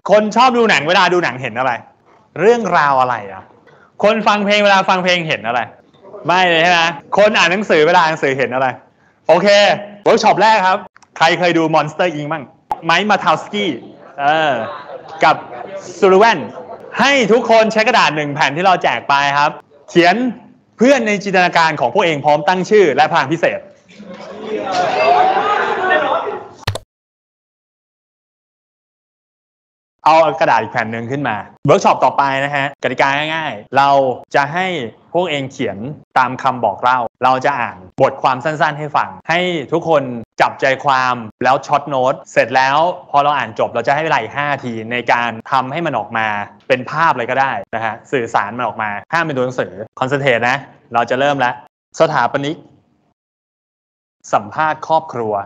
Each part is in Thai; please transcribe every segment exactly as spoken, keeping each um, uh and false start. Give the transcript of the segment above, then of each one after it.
คนชอบดูหนังเวลาดูหนังเห็นอะไรเรื่องราวอะไรอ่ะคนฟังเพลงเวลาฟังเพลงเห็นอะไรไม่เลยใช่ไหมคนอ่านหนังสือเวลาอ่านหนังสือเห็นอะไรโอเคเวิร์กช็อปแรกครับใครเคยดู Monster อิง บ้างไมค์มาทาวสกี้เออกับซูรูแวนให้ทุกคนใช้กระดาษหนึ่งแผ่นที่เราแจกไปครับเขียนเพื่อนในจินตนาการของพวกเองพร้อมตั้งชื่อและพลังพิเศษเอากระดาษอีกแผ่นหนึ่งขึ้นมาเวิร์กช็อปต่อไปนะฮะกติกาง่ายๆเราจะให้พวกเองเขียนตามคำบอกเล่าเราจะอ่านบทความสั้นๆให้ฟังให้ทุกคนจับใจความแล้วช็อตโน้ตเสร็จแล้วพอเราอ่านจบเราจะให้เวลาอีกห้านาทีในการทำให้มันออกมาเป็นภาพอะไรก็ได้นะฮะสื่อสารมันออกมาห้ามเป็นตัวหนังสือคอนเซนเทรตนะเราจะเริ่มแล้วสถาปนิกสัมภาษณ์ครอบครัว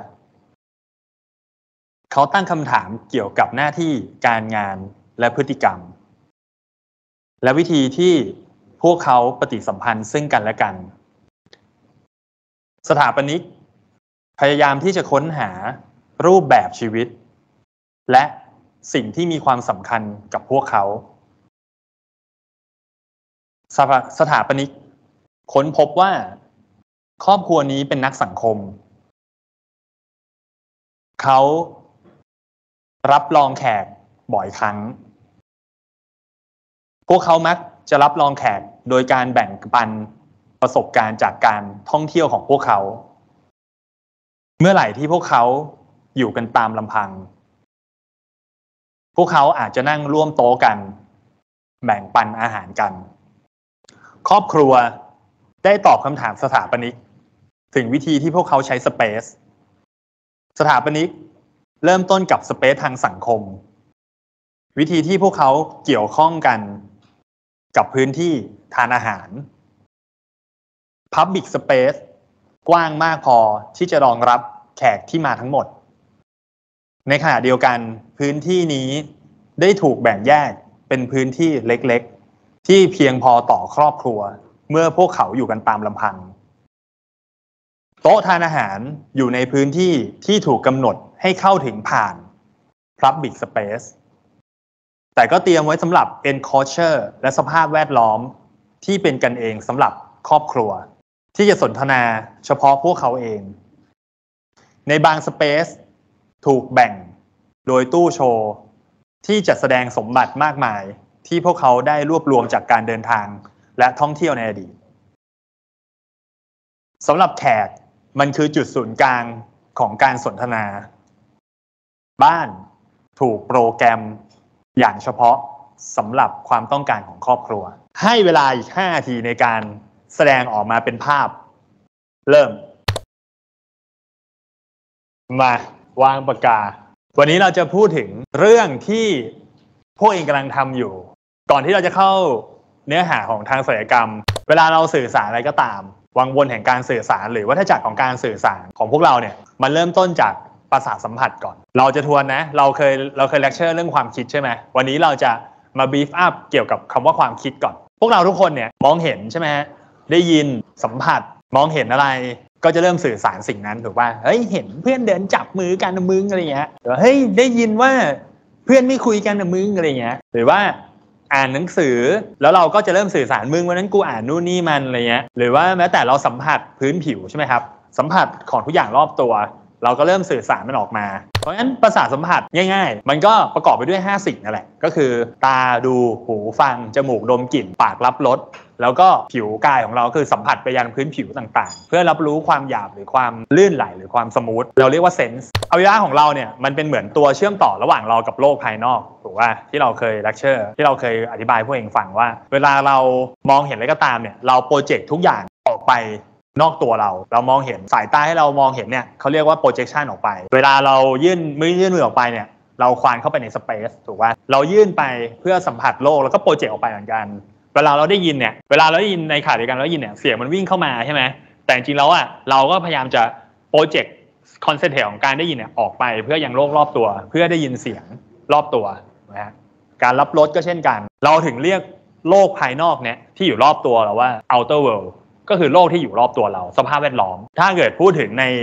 เขาตั้งคำถามเกี่ยวกับหน้าที่การงานและพฤติกรรมและวิธีที่พวกเขาปฏิสัมพันธ์ซึ่งกันและกันสถาปนิกพยายามที่จะค้นหารูปแบบชีวิตและสิ่งที่มีความสำคัญกับพวกเขาสถาปนิกค้นพบว่าครอบครัวนี้เป็นนักสังคมเขารับรองแขกบ่อยครั้งพวกเขามักจะรับรองแขกโดยการแบ่งปันประสบการณ์จากการท่องเที่ยวของพวกเขาเมื่อไหร่ที่พวกเขาอยู่กันตามลำพังพวกเขาอาจจะนั่งร่วมโต๊ะกันแบ่งปันอาหารกันครอบครัวได้ตอบคำถามสถาปนิกถึงวิธีที่พวกเขาใช้สเปซสถาปนิกเริ่มต้นกับสเปซทางสังคมวิธีที่พวกเขาเกี่ยวข้องกันกับพื้นที่ทานอาหาร Public Space กว้างมากพอที่จะรองรับแขกที่มาทั้งหมดในขณะเดียวกันพื้นที่นี้ได้ถูกแบ่งแยกเป็นพื้นที่เล็กๆที่เพียงพอต่อครอบครัวเมื่อพวกเขาอยู่กันตามลำพังโต๊ะทานอาหารอยู่ในพื้นที่ที่ถูกกำหนดให้เข้าถึงผ่าน Public Space แต่ก็เตรียมไว้สำหรับ Enclosure และสภาพแวดล้อมที่เป็นกันเองสำหรับครอบครัวที่จะสนทนาเฉพาะพวกเขาเองในบางสเปซถูกแบ่งโดยตู้โชว์ที่จะแสดงสมบัติมากมายที่พวกเขาได้รวบรวมจากการเดินทางและท่องเที่ยวในอดีตสำหรับแขกมันคือจุดศูนย์กลางของการสนทนาบ้านถูกโปรแกรมอย่างเฉพาะสำหรับความต้องการของครอบครัวให้เวลาอีกห้านาทีในการแสดงออกมาเป็นภาพเริ่มมาวางปากกาวันนี้เราจะพูดถึงเรื่องที่พวกเองกำลังทำอยู่ก่อนที่เราจะเข้าเนื้อหาของทางศิลปกรรมเวลาเราสื่อสารอะไรก็ตามวังวนแห่งการสื่อสารหรือวัฏจักรของการสื่อสารของพวกเราเนี่ยมันเริ่มต้นจากประสาทสัมผัสก่อนเราจะทวนนะเราเคยเราเคยเลคเชอร์เรื่องความคิดใช่ไหมวันนี้เราจะมาบีฟอัพเกี่ยวกับคำว่าความคิดก่อนพวกเราทุกคนเนี่ยมองเห็นใช่ไหมฮะได้ยินสัมผัสมองเห็นอะไรก็จะเริ่มสื่อสารสิ่งนั้นถูกป่ะเฮ้ยเห็นเพื่อนเดินจับมือกันนะมึงอะไรเงี้ยหรือเฮ้ยได้ยินว่าเพื่อนไม่คุยกันนะมึงอะไรเงี้ยหรือว่าอ่านหนังสือแล้วเราก็จะเริ่มสื่อสารมึงวันนั้นกูอ่านนู่นนี่มันอะไรเงี้ยหรือว่าแม้แต่เราสัมผัสพื้นผิวใช่ไหมครับสัมผัสของทุกอย่างรอบตัวเราก็เริ่มสื่อสารมันออกมาเพราะฉะนั้นประสาทสัมผัสง่ายๆมันก็ประกอบไปด้วยห้าสิ่งนั่นแหละก็คือตาดูหูฟังจมูกดมกลิ่นปากรับรสแล้วก็ผิวกายของเราคือสัมผัสไปยังพื้นผิวต่างๆเพื่อรับรู้ความหยาบหรือความลื่นไหลหรือความสมูทเราเรียกว่าเซนส์อวัยวะของเราเนี่ยมันเป็นเหมือนตัวเชื่อมต่อระหว่างเรากับโลกภายนอกถูกป่ะที่เราเคยเลคเชอร์ที่เราเคยอธิบายพวกเองฟังว่าเวลาเรามองเห็นอะไรก็ตามเนี่ยเราโปรเจกต์ทุกอย่างออกไปนอกตัวเราเรามองเห็นสายตาให้เรามองเห็นเนี่ยเขาเรียกว่า projection ออกไปเวลาเรายื่นมือยื่นมือออกไปเนี่ยเราควานเข้าไปในสเปซถูกป่ะเรายื่นไปเพื่อสัมผัสโลกแล้วก็โปรเจกต์ออกไปเหมือนกันเวลาเราได้ยินเนี่ยเวลาเราได้ยินในขณะเดียวกันเราได้ยินเนี่ยเสียงมันวิ่งเข้ามาใช่ไหมแต่จริงๆแล้วอ่ะเราก็พยายามจะโปรเจกต์คอนเซนเทรตของการได้ยินเนี่ยออกไปเพื่อยังโลกรอบตัวเพื่อได้ยินเสียงรอบตัวนะฮะการรับรสก็เช่นกันเราถึงเรียกโลกภายนอกเนี่ยที่อยู่รอบตัวเราว่า outer worldก็คือโลกที่อยู่รอบตัวเราสภาพแวดล้อมถ้าเกิดพูดถึงใน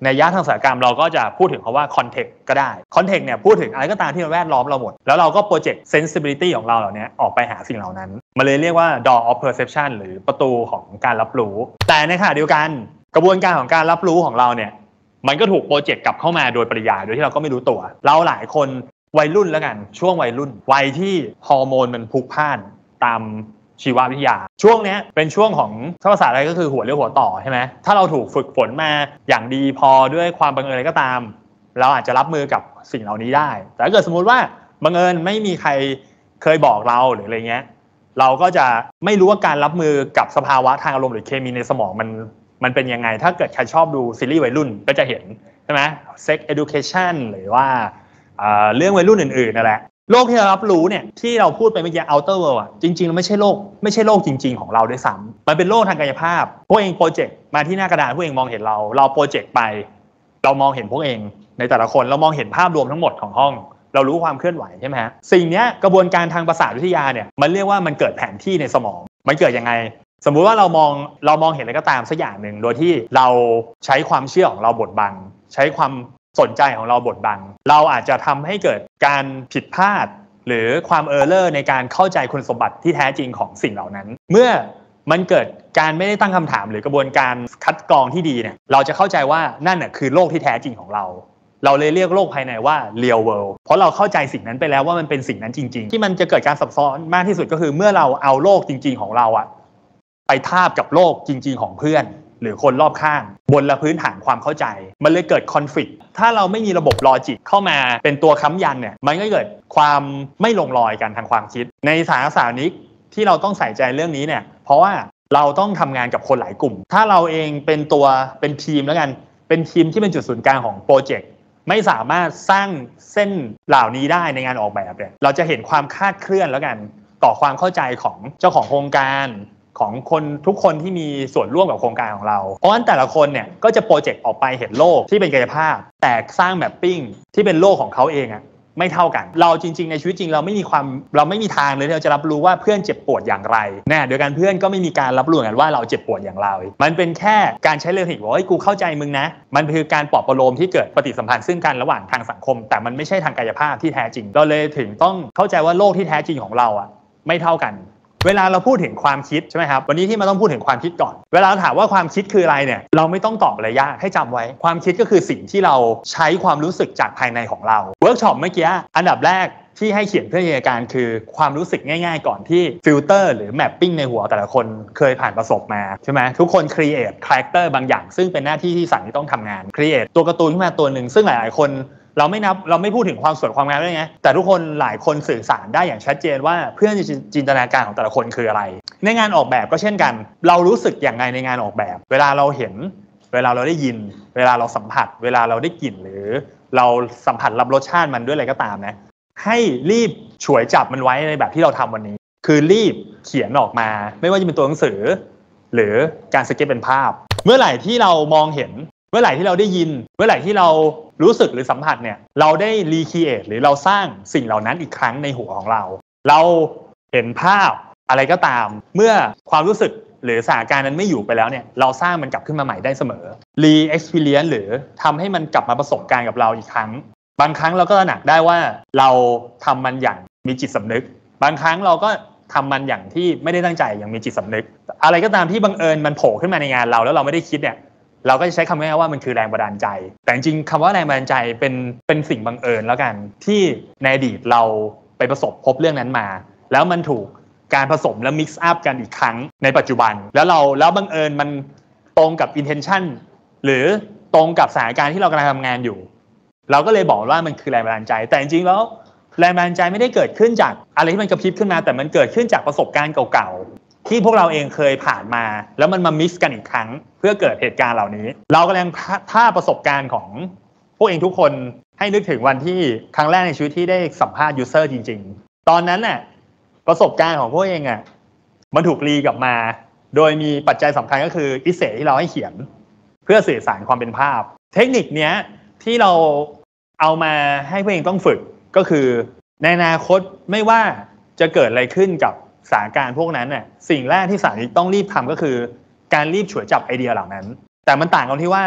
ในยะทางศิลปกรรมเราก็จะพูดถึงคำว่า context ก็ได้ context เนี่ยพูดถึงอะไรก็ตามที่มันแวดล้อมเราหมดแล้วเราก็ project sensibility ของเราเหล่านี้ออกไปหาสิ่งเหล่านั้นมันเลยเรียกว่า door of perception หรือประตูของการรับรู้แต่ในขณะเดียวกันกระบวนการของการรับรู้ของเราเนี่ยมันก็ถูกโปรเจกต์กลับเข้ามาโดยปริยายโดยที่เราก็ไม่รู้ตัวเราหลายคนวัยรุ่นแล้วกันช่วงวัยรุ่นวัยที่ฮอร์โมนมันพลุกพล่านตามชีววิทยาช่วงนี้เป็นช่วงของถ้าภาษาอะไรก็คือหัวเรียวหัวต่อใช่ไหมถ้าเราถูกฝึกฝนมาอย่างดีพอด้วยความบังเอิญอะไรก็ตามเราอาจจะรับมือกับสิ่งเหล่านี้ได้แต่ถ้าเกิดสมมุติว่าบังเอิญไม่มีใครเคยบอกเราหรืออะไรเงี้ยเราก็จะไม่รู้ว่าการรับมือกับสภาวะทางอารมณ์หรือเคมีในสมองมันมันเป็นยังไงถ้าเกิดใครชอบดูซีรีส์วัยรุ่นก็จะเห็นใช่ไหม Sex Education หรือว่าเรื่องวัยรุ่นอื่นๆนั่นแหละโลกที่เรารับรู้เนี่ยที่เราพูดไปเมื่อกี้ outer world อ่ะจริงๆแล้วไม่ใช่โลกไม่ใช่โลกจริงๆของเราด้วยซ้ำมันเป็นโลกทางกายภาพพวกเองโปรเจกต์มาที่หน้ากระดานพวกเองมองเห็นเราเราโปรเจกต์ไปเรามองเห็นพวกเองในแต่ละคนเรามองเห็นภาพรวมทั้งหมดของห้องเรารู้ความเคลื่อนไหวใช่ไหมฮะสิ่งนี้กระบวนการทางประสาทวิทยาเนี่ยมันเรียกว่ามันเกิดแผนที่ในสมองมันเกิดยังไงสมมุติว่าเรามองเรามองเห็นอะไรก็ตามสักอย่างหนึ่งโดยที่เราใช้ความเชื่อของเราบดบังใช้ความสนใจของเราบดบังเราอาจจะทำให้เกิดการผิดพลาดหรือความเออร์เลอร์ในการเข้าใจคุณสมบัติที่แท้จริงของสิ่งเหล่านั้นเมื่อมันเกิดการไม่ได้ตั้งคำถามหรือกระบวนการคัดกรองที่ดีเนี่ยเราจะเข้าใจว่านั่นน่ะคือโลกที่แท้จริงของเราเราเลยเรียกโลกภายในว่า real world เพราะเราเข้าใจสิ่งนั้นไปแล้วว่ามันเป็นสิ่งนั้นจริงๆที่มันจะเกิดการซับซ้อนมากที่สุดก็คือเมื่อเราเอาโลกจริงๆของเราอะไปทาบกับโลกจริงๆของเพื่อนหรือคนรอบข้างบนละพื้นฐานความเข้าใจมันเลยเกิดคอนฟลิกต์ถ้าเราไม่มีระบบลอจิกเข้ามาเป็นตัวค้ำยันเนี่ยมันก็เกิดความไม่ลงรอยกันทางความคิดในสารสารนิกที่เราต้องใส่ใจเรื่องนี้เนี่ยเพราะว่าเราต้องทำงานกับคนหลายกลุ่มถ้าเราเองเป็นตัวเป็นทีมแล้วกันเป็นทีมที่เป็นจุดศูนย์กลางของโปรเจกต์ไม่สามารถสร้างเส้นเหล่านี้ได้ในงานออกแบบเนี่ยเราจะเห็นความคลาดเคลื่อนแล้วกันต่อความเข้าใจของเจ้าของโครงการของคนทุกคนที่มีส่วนร่วมกับโครงการของเราเพราะฉะนั้นแต่ละคนเนี่ยก็จะโปรเจกต์ออกไปเห็นโลกที่เป็นกายภาพแต่สร้างแมปปิ้งที่เป็นโลกของเขาเองอะไม่เท่ากันเราจริงๆในชีวิตจริงเราไม่มีความเราไม่มีทางเลยที่เราจะรับรู้ว่าเพื่อนเจ็บปวดอย่างไรแน่โดยการเพื่อนก็ไม่มีการรับรู้กันว่าเราเจ็บปวดอย่างไรมันเป็นแค่การใช้เรื่องเทคนิคว่าเฮ้ยกูเข้าใจมึงนะมันคือการปลอบประโลมที่เกิดปฏิสัมพันธ์ซึ่งกันระหว่างทางสังคมแต่มันไม่ใช่ทางกายภาพที่แท้จริงเราเลยถึงต้องเข้าใจว่าโลกที่แท้จริงของเราอะไม่เท่ากันเวลาเราพูดถึงความคิดใช่ไหมครับวันนี้ที่มาต้องพูดถึงความคิดก่อนเวลาเราถามว่าความคิดคืออะไรเนี่ยเราไม่ต้องตอบอะไรยากให้จำไว้ความคิดก็คือสิ่งที่เราใช้ความรู้สึกจากภายในของเราเวิร์กช็อปเมื่อกี้อันดับแรกที่ให้เขียนเพื่อจินตนาการคือความรู้สึกง่ายๆก่อนที่ฟิลเตอร์หรือแมปปิ้งในหัวแต่ละคนเคยผ่านประสบมาใช่ไหมทุกคนครีเอทคาแรคเตอร์บางอย่างซึ่งเป็นหน้าที่ที่สันที่ต้องทำงานครีเอทตัวการ์ตูนขึ้นมาตัวหนึ่งซึ่งหลายๆคนเราไม่นับเราไม่พูดถึงความสวยความงามด้วยไงแต่ทุกคนหลายคนสื่อสารได้อย่างชัดเจนว่าเพื่อนจินตนาการของแต่ละคนคืออะไรในงานออกแบบก็เช่นกันเรารู้สึกอย่างไรในงานออกแบบเวลาเราเห็นเวลาเราได้ยินเวลาเราสัมผัสเวลาเราได้กลิ่นหรือเราสัมผัสรับรสชาติมันด้วยอะไรก็ตามนะให้รีบฉวยจับมันไว้ในแบบที่เราทำวันนี้คือรีบเขียนออกมาไม่ว่าจะเป็นตัวหนังสือหรือการสเก็ตเป็นภาพเมื่อไหร่ที่เรามองเห็นเมื่อไหร่ที่เราได้ยินเมื่อไหร่ที่เรารู้สึกหรือสัมผัสเนี่ยเราได้รีครีเอทหรือเราสร้างสิ่งเหล่านั้นอีกครั้งในหัวของเราเราเห็นภาพอะไรก็ตามเมื่อความรู้สึกหรือสถานการณ์นั้นไม่อยู่ไปแล้วเนี่ยเราสร้างมันกลับขึ้นมาใหม่ได้เสมอ re-experience หรือทำให้มันกลับมาประสบการณ์กับเราอีกครั้งบางครั้งเราก็ตระหนักได้ว่าเราทำมันอย่างมีจิตสำนึกบางครั้งเราก็ทำมันอย่างที่ไม่ได้ตั้งใจอย่างมีจิตสำนึกอะไรก็ตามที่บังเอิญมันโผล่ขึ้นมาในงานเราแล้วเราไม่ได้คิดเนี่ยเราก็จะใช้คำง่ายๆว่ามันคือแรงบันดาลใจแต่จริงๆคำว่าแรงบันดาลใจเป็นเป็นสิ่งบังเอิญแล้วกันที่ในอดีตเราไปประสบพบเรื่องนั้นมาแล้วมันถูกการผสมและมิกซ์อัพกันอีกครั้งในปัจจุบันแล้วเราแล้วบังเอิญมันตรงกับ intention หรือตรงกับสถานการณ์ที่เรากำลังทำงานอยู่เราก็เลยบอกว่ามันคือแรงบันดาลใจแต่จริงๆแล้วแรงบันดาลใจไม่ได้เกิดขึ้นจากอะไรที่มันกระพริบขึ้นมาแต่มันเกิดขึ้นจากประสบการณ์เก่าๆที่พวกเราเองเคยผ่านมาแล้วมันมามิกซ์กันอีกครั้งเพื่อเกิดเหตุการณ์เหล่านี้เรากำลังท่าประสบการณ์ของพวกเองทุกคนให้นึกถึงวันที่ครั้งแรกในชีวิตที่ได้สัมภาษณ์ยูเซอร์จริงๆตอนนั้นน่ะประสบการณ์ของพวกเองอ่ะมันถูกรีกลับมาโดยมีปัจจัยสำคัญก็คืออิเซที่เราให้เขียนเพื่อสื่อสารความเป็นภาพเทคนิคเนี้ยที่เราเอามาให้พวกเองต้องฝึกก็คือในอนาคตไม่ว่าจะเกิดอะไรขึ้นกับสถานการณ์พวกนั้นน่ะสิ่งแรกที่สถานีต้องรีบทำก็คือการรีบฉวยจับไอเดียเหล่านั้นแต่มันต่างกันที่ว่า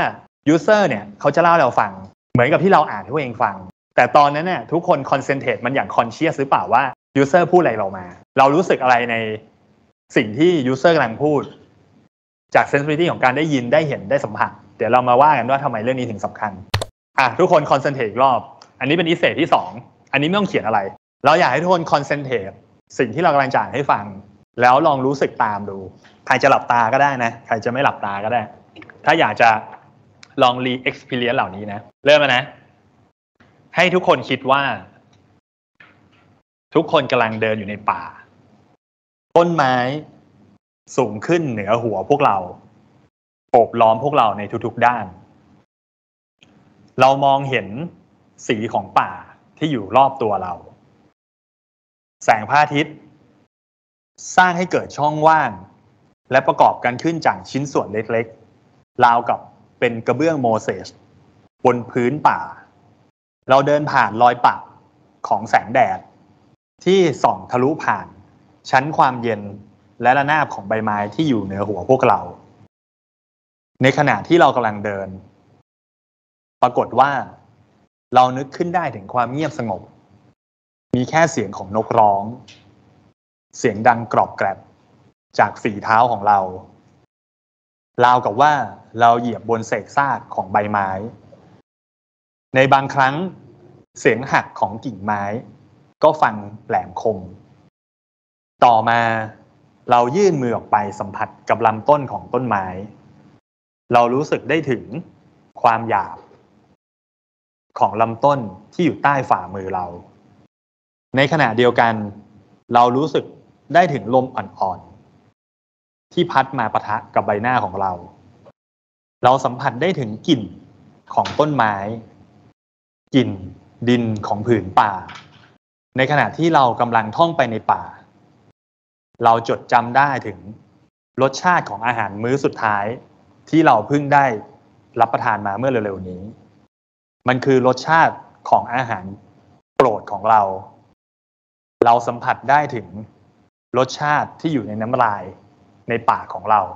user เนี่ยเขาจะเล่าเราฟังเหมือนกับที่เราอ่านให้พวกเองฟังแต่ตอนนั้นเนี่ยทุกคนคอนเซนเทรตมันอย่างคอนเชียสหรือเปล่าว่า user พูดอะไรเรามาเรารู้สึกอะไรในสิ่งที่ user กำลังพูดจาก sensitivity ของการได้ยินได้เห็นได้สัมผัสเดี๋ยวเรามาว่ากันว่าทำไมเรื่องนี้ถึงสำคัญอ่ะทุกคนคอนเซนเทรตอีกรอบอันนี้เป็นอิเศษที่สองอันนี้ไม่ต้องเขียนอะไรเราอยากให้ทุกคนคอนเซนเทรตสิ่งที่เรากำลังจะอ่านให้ฟังแล้วลองรู้สึกตามดูใครจะหลับตาก็ได้นะใครจะไม่หลับตาก็ได้ถ้าอยากจะลอง re-experience เหล่านี้นะเริ่มแล้วนะให้ทุกคนคิดว่าทุกคนกำลังเดินอยู่ในป่าต้นไม้สูงขึ้นเหนือหัวพวกเราโอบล้อมพวกเราในทุกๆด้านเรามองเห็นสีของป่าที่อยู่รอบตัวเราแสงพระอาทิตย์สร้างให้เกิดช่องว่างและประกอบกันขึ้นจากชิ้นส่วนเล็กๆราวกับเป็นกระเบื้องโมเสสบนพื้นป่าเราเดินผ่านรอยปักของแสงแดดที่ส่องทะลุผ่านชั้นความเย็นและระนาบของใบไม้ที่อยู่เหนือหัวพวกเราในขณะที่เรากำลังเดินปรากฏว่าเรานึกขึ้นได้ถึงความเงียบสงบมีแค่เสียงของนกร้องเสียงดังกรอบแกรบจากฝีเท้าของเราราวกับว่าเราเหยียบบนเศษซากของใบไม้ในบางครั้งเสียงหักของกิ่งไม้ก็ฟังแหลมคมต่อมาเรายื่นมือออกไปสัมผัสกับลำต้นของต้นไม้เรารู้สึกได้ถึงความหยาบของลำต้นที่อยู่ใต้ฝ่ามือเราในขณะเดียวกันเรารู้สึกได้ถึงลมอ่อนๆที่พัดมาปะทะกับใบหน้าของเราเราสัมผัสได้ถึงกลิ่นของต้นไม้กลิ่นดินของผืนป่าในขณะที่เรากำลังท่องไปในป่าเราจดจำได้ถึงรสชาติของอาหารมื้อสุดท้ายที่เราเพิ่งได้รับประทานมาเมื่อเร็วๆนี้มันคือรสชาติของอาหารโปรดของเราเราสัมผัสได้ถึงรสชาติที่อยู่ในน้ำลายในปากของเรา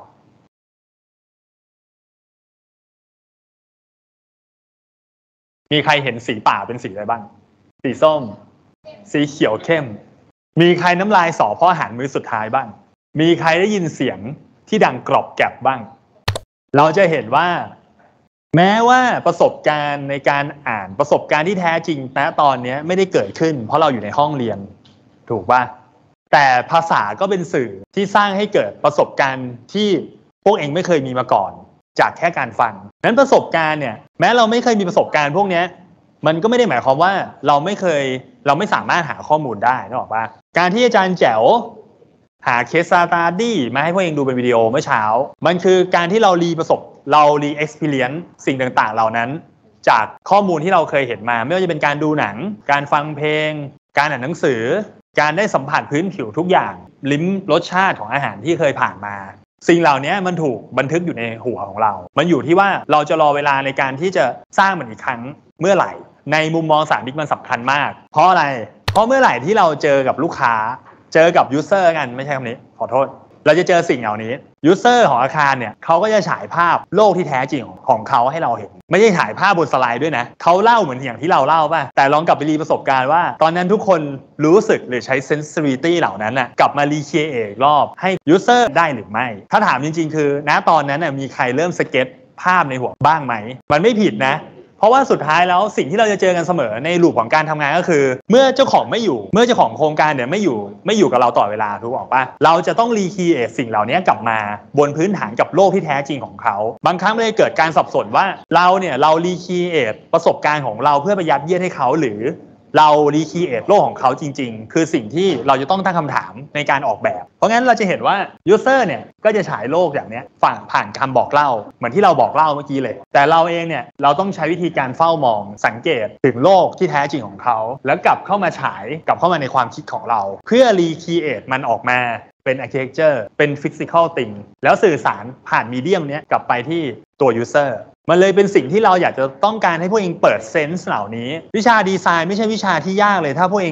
มีใครเห็นสีป่าเป็นสีอะไรบ้างสีส้มสีเขียวเข้มมีใครน้ำลายสอเพราะอาหารมื้อสุดท้ายบ้างมีใครได้ยินเสียงที่ดังกรอบแกรบบ้างเราจะเห็นว่าแม้ว่าประสบการณ์ในการอ่านประสบการณ์ที่แท้จริงณตอนนี้ไม่ได้เกิดขึ้นเพราะเราอยู่ในห้องเรียนถูกป่ะแต่ภาษาก็เป็นสื่อที่สร้างให้เกิดประสบการณ์ที่พวกเองไม่เคยมีมาก่อนจากแค่การฟังนั้นประสบการณ์เนี่ยแม้เราไม่เคยมีประสบการณ์พวกนี้มันก็ไม่ได้หมายความว่าเราไม่เคยเราไม่สามารถหาข้อมูลได้นึกออกป่ะการที่อาจารย์แจ๋วหาเคสสตาดี้มาให้พวกเองดูเป็นวิดีโอเมื่อเช้ามันคือการที่เรารีประสบเรารีเอ็กซ์เพรียนซ์สิ่งต่างๆเหล่านั้นจากข้อมูลที่เราเคยเห็นมาไม่ว่าจะเป็นการดูหนังการฟังเพลงการอ่านหนังสือการได้สัมผัสพื้นผิวทุกอย่างลิ้มรสชาติของอาหารที่เคยผ่านมาสิ่งเหล่านี้มันถูกบันทึกอยู่ในหัวของเรามันอยู่ที่ว่าเราจะรอเวลาในการที่จะสร้างมันอีกครั้งเมื่อไหร่ในมุมมองสามมิติมันสำคัญมากเพราะอะไรเพราะเมื่อไหร่ที่เราเจอกับลูกค้าเจอกับยูเซอร์กันไม่ใช่คำนี้ขอโทษเราจะเจอสิ่งเหล่านี้ยูเซอร์ของอาคารเนี่ยเขาก็จะฉายภาพโลกที่แท้จริงของเขาให้เราเห็นไม่ใช่ฉายภาพบนสไลด์ด้วยนะเขาเล่าเหมือนอย่างที่เราเล่าป่ะแต่ลองกลับไปรีประสบการณ์ว่าตอนนั้นทุกคนรู้สึกหรือใช้ sensitivity เหล่านั้นน่ะกลับมารีเครียตรอบให้ยูเซอร์ได้หรือไม่ถ้าถามจริงๆคือณตอนนั้นน่ะมีใครเริ่มสเก็ตภาพในหัวบ้างไหมมันไม่ผิดนะเพราะว่าสุดท้ายแล้วสิ่งที่เราจะเจอกันเสมอในลูปของการทำงานก็คือเมื่อเจ้าของไม่อยู่เมื่อเจ้าของโครงการเนี่ยไม่อยู่ไม่อยู่กับเราต่อเวลาถูกบอกป่ะเราจะต้องรีครีเอทสิ่งเหล่านี้กลับมาบนพื้นฐานกับโลกที่แท้จริงของเขาบางครั้งมันเลยเกิดการสับสนว่าเราเนี่ยเรารีครีเอทประสบการณ์ของเราเพื่อไปยัดเยียดให้เขาหรือเรารีครีเอทโลกของเขาจริงๆคือสิ่งที่เราจะต้องตั้งคำถามในการออกแบบเพราะงั้นเราจะเห็นว่ายูเซอร์เนี่ยก็จะฉายโลกอย่างนี้ฝั่งผ่านคำบอกเล่าเหมือนที่เราบอกเล่าเมื่อกี้เลยแต่เราเองเนี่ยเราต้องใช้วิธีการเฝ้ามองสังเกตถึงโลกที่แท้จริงของเขาแล้วกลับเข้ามาฉายกลับเข้ามาในความคิดของเราเพื่อรีครีเอทมันออกมาเป็น architecture เป็น physical thing แล้วสื่อสารผ่านมีเดียมนี้กลับไปที่ตัว userมันเลยเป็นสิ่งที่เราอยากจะต้องการให้พวกเองเปิดเซนส์เหล่านี้วิชาดีไซน์ไม่ใช่วิชาที่ยากเลยถ้าพวกเอง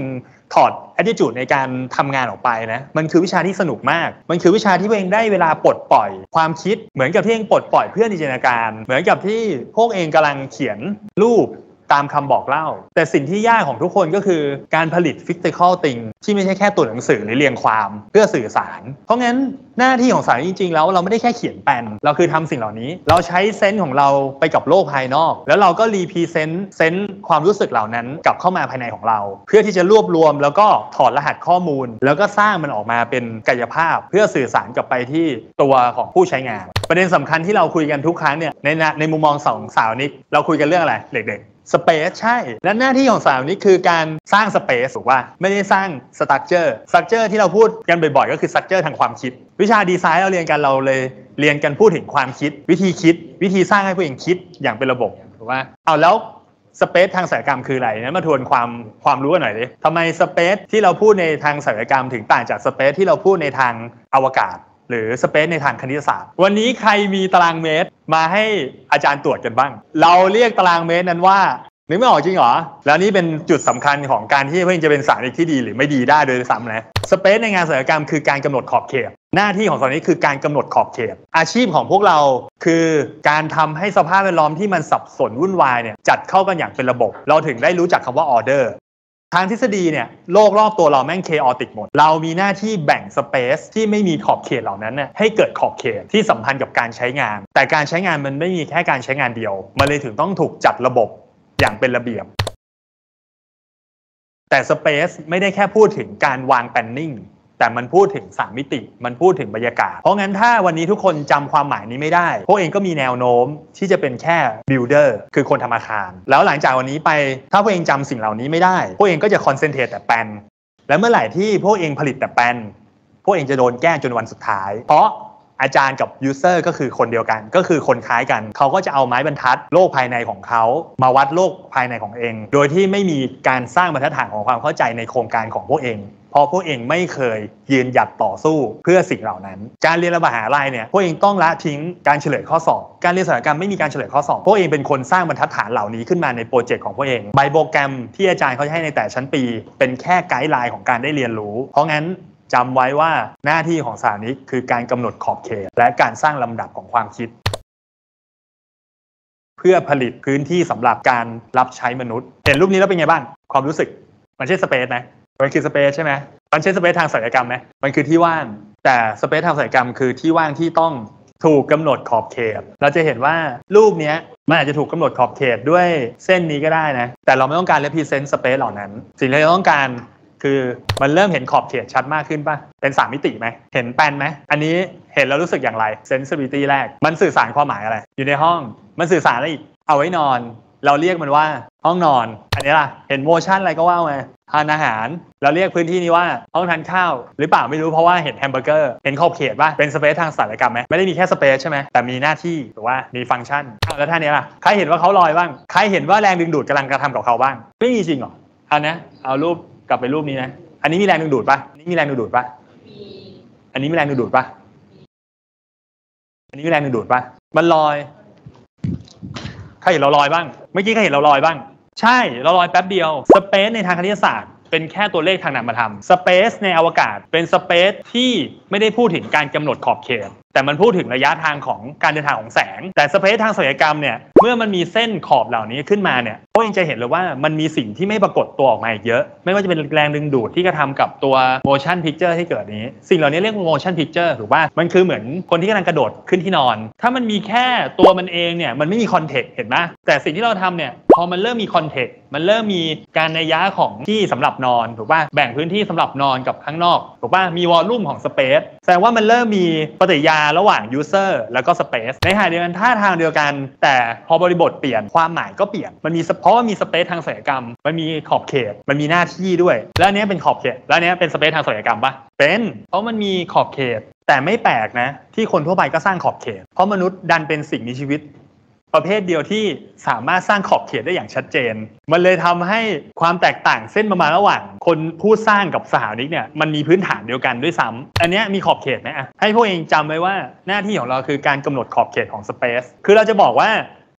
ถอด attitude ในการทำงานออกไปนะมันคือวิชาที่สนุกมากมันคือวิชาที่พวกเองได้เวลาปลดปล่อยความคิดเหมือนกับที่เองปลดปล่อยเพื่อนจินตนาการเหมือนกับที่พวกเองกำลังเขียนรูปตามคำบอกเล่าแต่สิ่งที่ยากของทุกคนก็คือการผลิต physical thing ที่ไม่ใช่แค่ตัวหนังสือหรือเรียงความเพื่อสื่อสารเพราะงั้นหน้าที่ของสารจริงๆแล้วเราไม่ได้แค่เขียนแปลนเราคือทำสิ่งเหล่านี้เราใช้เซนส์ของเราไปกับโลกภายนอกแล้วเราก็รีพรีเซนต์เซนส์ความรู้สึกเหล่านั้นกลับเข้ามาภายในของเราเพื่อที่จะรวบรวมแล้วก็ถอดรหัสข้อมูลแล้วก็สร้างมันออกมาเป็นกายภาพเพื่อสื่อสารกลับไปที่ตัวของผู้ใช้งานประเด็นสำคัญที่เราคุยกันทุกครั้งเนี่ยในในมุมมองสองสาวนี้เราคุยกันเรื่องอะไรเด็กๆสเปซใช่และหน้าที่ของสาวนี้คือการสร้างสเปซถูกป่ะไม่ได้สร้างสตรัคเจอร์สตรัคเจอร์ที่เราพูดกันบ่อยๆก็คือสตรัคเจอร์ทางความคิดวิชาดีไซน์เราเรียนกันเราเลยเรียนกันพูดถึงความคิดวิธีคิดวิธีสร้างให้ผู้เองคิดอย่างเป็นระบบถูกป่ะเอาแล้วสเปซทางศิลปกรรมคืออะไรนั้นมาทวนความความรู้กันหน่อยดิทำไมสเปซที่เราพูดในทางศิลปกรรมถึงต่างจากสเปซที่เราพูดในทางอวกาศหรือสเปซในทางคณิตศาสตร์วันนี้ใครมีตารางเมตรมาให้อาจารย์ตรวจกันบ้างเราเรียกตารางเมตรนั้นว่านึกไม่ออกจริงเหรอแล้วนี่เป็นจุดสำคัญของการที่เพื่อนจะเป็นสารที่ดีหรือไม่ดีได้โดยซ้ำนะสเปซในงานศิลปกรรมคือการกำหนดขอบเขตหน้าที่ของตอนนี้คือการกำหนดขอบเขตอาชีพของพวกเราคือการทำให้สภาพแวดล้อมที่มันสับสนวุ่นวายเนี่ยจัดเข้ากันอย่างเป็นระบบเราถึงได้รู้จักคำว่าออเดอร์ทางทฤษฎีเนี่ยโลกรอบตัวเราแม่งเคออติกหมดเรามีหน้าที่แบ่งสเปซที่ไม่มีขอบเขตเหล่านั้นเนี่ยให้เกิดขอบเขตที่สัมพันธ์กับการใช้งานแต่การใช้งานมันไม่มีแค่การใช้งานเดียวมันเลยถึงต้องถูกจัดระบบอย่างเป็นระเบียบแต่สเปซไม่ได้แค่พูดถึงการวางแปลนนิ่งแต่มันพูดถึงสามมิติมันพูดถึงบรรยากาศเพราะงั้นถ้าวันนี้ทุกคนจำความหมายนี้ไม่ได้พวกเองก็มีแนวโน้มที่จะเป็นแค่บิลดเออร์คือคนทำอาคารแล้วหลังจากวันนี้ไปถ้าพวกเองจำสิ่งเหล่านี้ไม่ได้พวกเองก็จะคอนเซนเทรตแต่แปลนและเมื่อไหร่ที่พวกเองผลิตแต่แปลนพวกเองจะโดนแกล้งจนวันสุดท้ายเพราะอาจารย์กับยูเซอร์ก็คือคนเดียวกันก็คือคนคล้ายกันเขาก็จะเอาไม้บรรทัดโลกภายในของเขามาวัดโลกภายในของเองโดยที่ไม่มีการสร้างบรรทัดฐานของความเข้าใจในโครงการของพวกเองเพราะพวกเองไม่เคยยืนหยัดต่อสู้เพื่อสิ่งเหล่านั้นการเรียนมหาลัยเนี่ยพวกเองต้องละทิ้งการเฉลยข้อสอบการเรียนศิลปกรรมไม่มีการเฉลยข้อสอบพวกเองเป็นคนสร้างบรรทัดฐานเหล่านี้ขึ้นมาในโปรเจกต์ของพวกเองใบโปรแกรมที่อาจารย์เขาให้ในแต่ชั้นปีเป็นแค่ไกด์ไลน์ของการได้เรียนรู้เพราะงั้นจำไว้ว่าหน้าที่ของสารนี้คือการกำหนดขอบเขตและการสร้างลำดับของความคิดเพื่อผลิตพื้นที่สำหรับการรับใช้มนุษย์เห็นรูปนี้แล้วเป็นไงบ้างความรู้สึกมันใช่สเปซไหมมันคือสเปซใช่ไหมมันใช่สเปซทางศิลปกรรมไหมมันคือที่ว่างแต่สเปซทางศิลปกรรมคือที่ว่างที่ต้องถูกกำหนดขอบเขตเราจะเห็นว่ารูปนี้มันอาจจะถูกกำหนดขอบเขตด้วยเส้นนี้ก็ได้นะแต่เราไม่ต้องการ represent space เหล่านั้นสิ่งที่เราต้องการคือมันเริ่มเห็นขอบเขตชัดมากขึ้นป่ะเป็นสามมิติไหมเห็นแปลนไหมอันนี้เห็นแล้วรู้สึกอย่างไร sensibility แรกมันสื่อสารความหมายอะไรอยู่ในห้องมันสื่อสารอะไรอีกเอาไว้นอนเราเรียกมันว่าห้องนอนอันนี้ล่ะเห็นโมชั่นอะไรก็ว่ามาทานอาหารเราเรียกพื้นที่นี้ว่าห้องทานข้าวหรือเปล่าไม่รู้เพราะว่าเห็นแฮมเบอร์เกอร์เห็นขอบเขตป่ะเป็นสเปซทางศิลปกรรมไหมไม่ได้มีแค่สเปซใช่ไหมแต่มีหน้าที่หรือว่ามีฟังก์ชันแล้วท่านนี้ล่ะใครเห็นว่าเขาลอยบ้างใครเห็นว่าแรงดึงดูดกำลังกระทำกับเขาบ้างไม่มีจริงหรอเอานะเอารูปกลับไปรูปนี้นะอันนี้มีแรงดึงดูดป่ะอันนี้มีแรงดึงดูดป่ะมีอันนี้มีแรงดึงดูดป่ะอันนี้มีแรงดึงดูดป่ะมันลอยใครเห็นเราลอยบ้างเมื่อกี้ใครเห็นเราลอยบ้างใช่เราลอยแป๊บเดียวสเปซในทางคณิตศาสตร์เป็นแค่ตัวเลขทางนามธรรมสเปซในอวกาศเป็นสเปซที่ไม่ได้พูดถึงการกำหนดขอบเขตแต่มันพูดถึงระยะทางของการเดินทางของแสงแต่สเปซทางศิลปกรรมเนี่ยเมื่อมันมีเส้นขอบเหล่านี้ขึ้นมาเนี่ยพวกเองจะเห็นเลยว่ามันมีสิ่งที่ไม่ปรากฏตัวออกมาอีกเยอะไม่ว่าจะเป็นแรงดึงดูดที่กระทำกับตัว motion picture ที่เกิดนี้สิ่งเหล่านี้เรียกว่า motion picture ถูกป่ะมันคือเหมือนคนที่กำลังกระโดดขึ้นที่นอนถ้ามันมีแค่ตัวมันเองเนี่ยมันไม่มี context เห็นไหมแต่สิ่งที่เราทำเนี่ยพอมันเริ่มมี context มันเริ่มมีการนัยยะของที่สำหรับนอนถูกป่ะแบ่งพื้นที่สำหรับนอนกับข้างนอกถูกป่ะมี volume ของ space แสดงว่ามันเริ่มมีปฏิกิริยาระหว่าง user แล้วก็ space ในขณะเดียวกันท่าทางเดียวกันแต่พอบริบทเปลี่ยนความหมายก็เปลี่ยนมันมีเพราะว่ามี space ทางศิลปกรรมมันมีขอบเขตมันมีหน้าที่ด้วยแล้วอันนี้เป็นขอบเขตแล้วอันนี้เป็น space ทางศิลปกรรมป่ะเป็นเพราะมันมีขอบเขตแต่ไม่แปลกนะที่คนทั่วไปก็สร้างขอบเขตเพราะมนุษย์ดันเป็นสิ่งมีชีวิตประเภทเดียวที่สามารถสร้างขอบเขตได้อย่างชัดเจนมันเลยทำให้ความแตกต่างเส้นประมาณระหว่างคนผู้สร้างกับสถาปนิกเนี่ยมันมีพื้นฐานเดียวกันด้วยซ้ำอันนี้มีขอบเขตไหมอ่ะให้พวกเองจำไว้ว่าหน้าที่ของเราคือการกำหนดขอบเขตของสเปซคือเราจะบอกว่า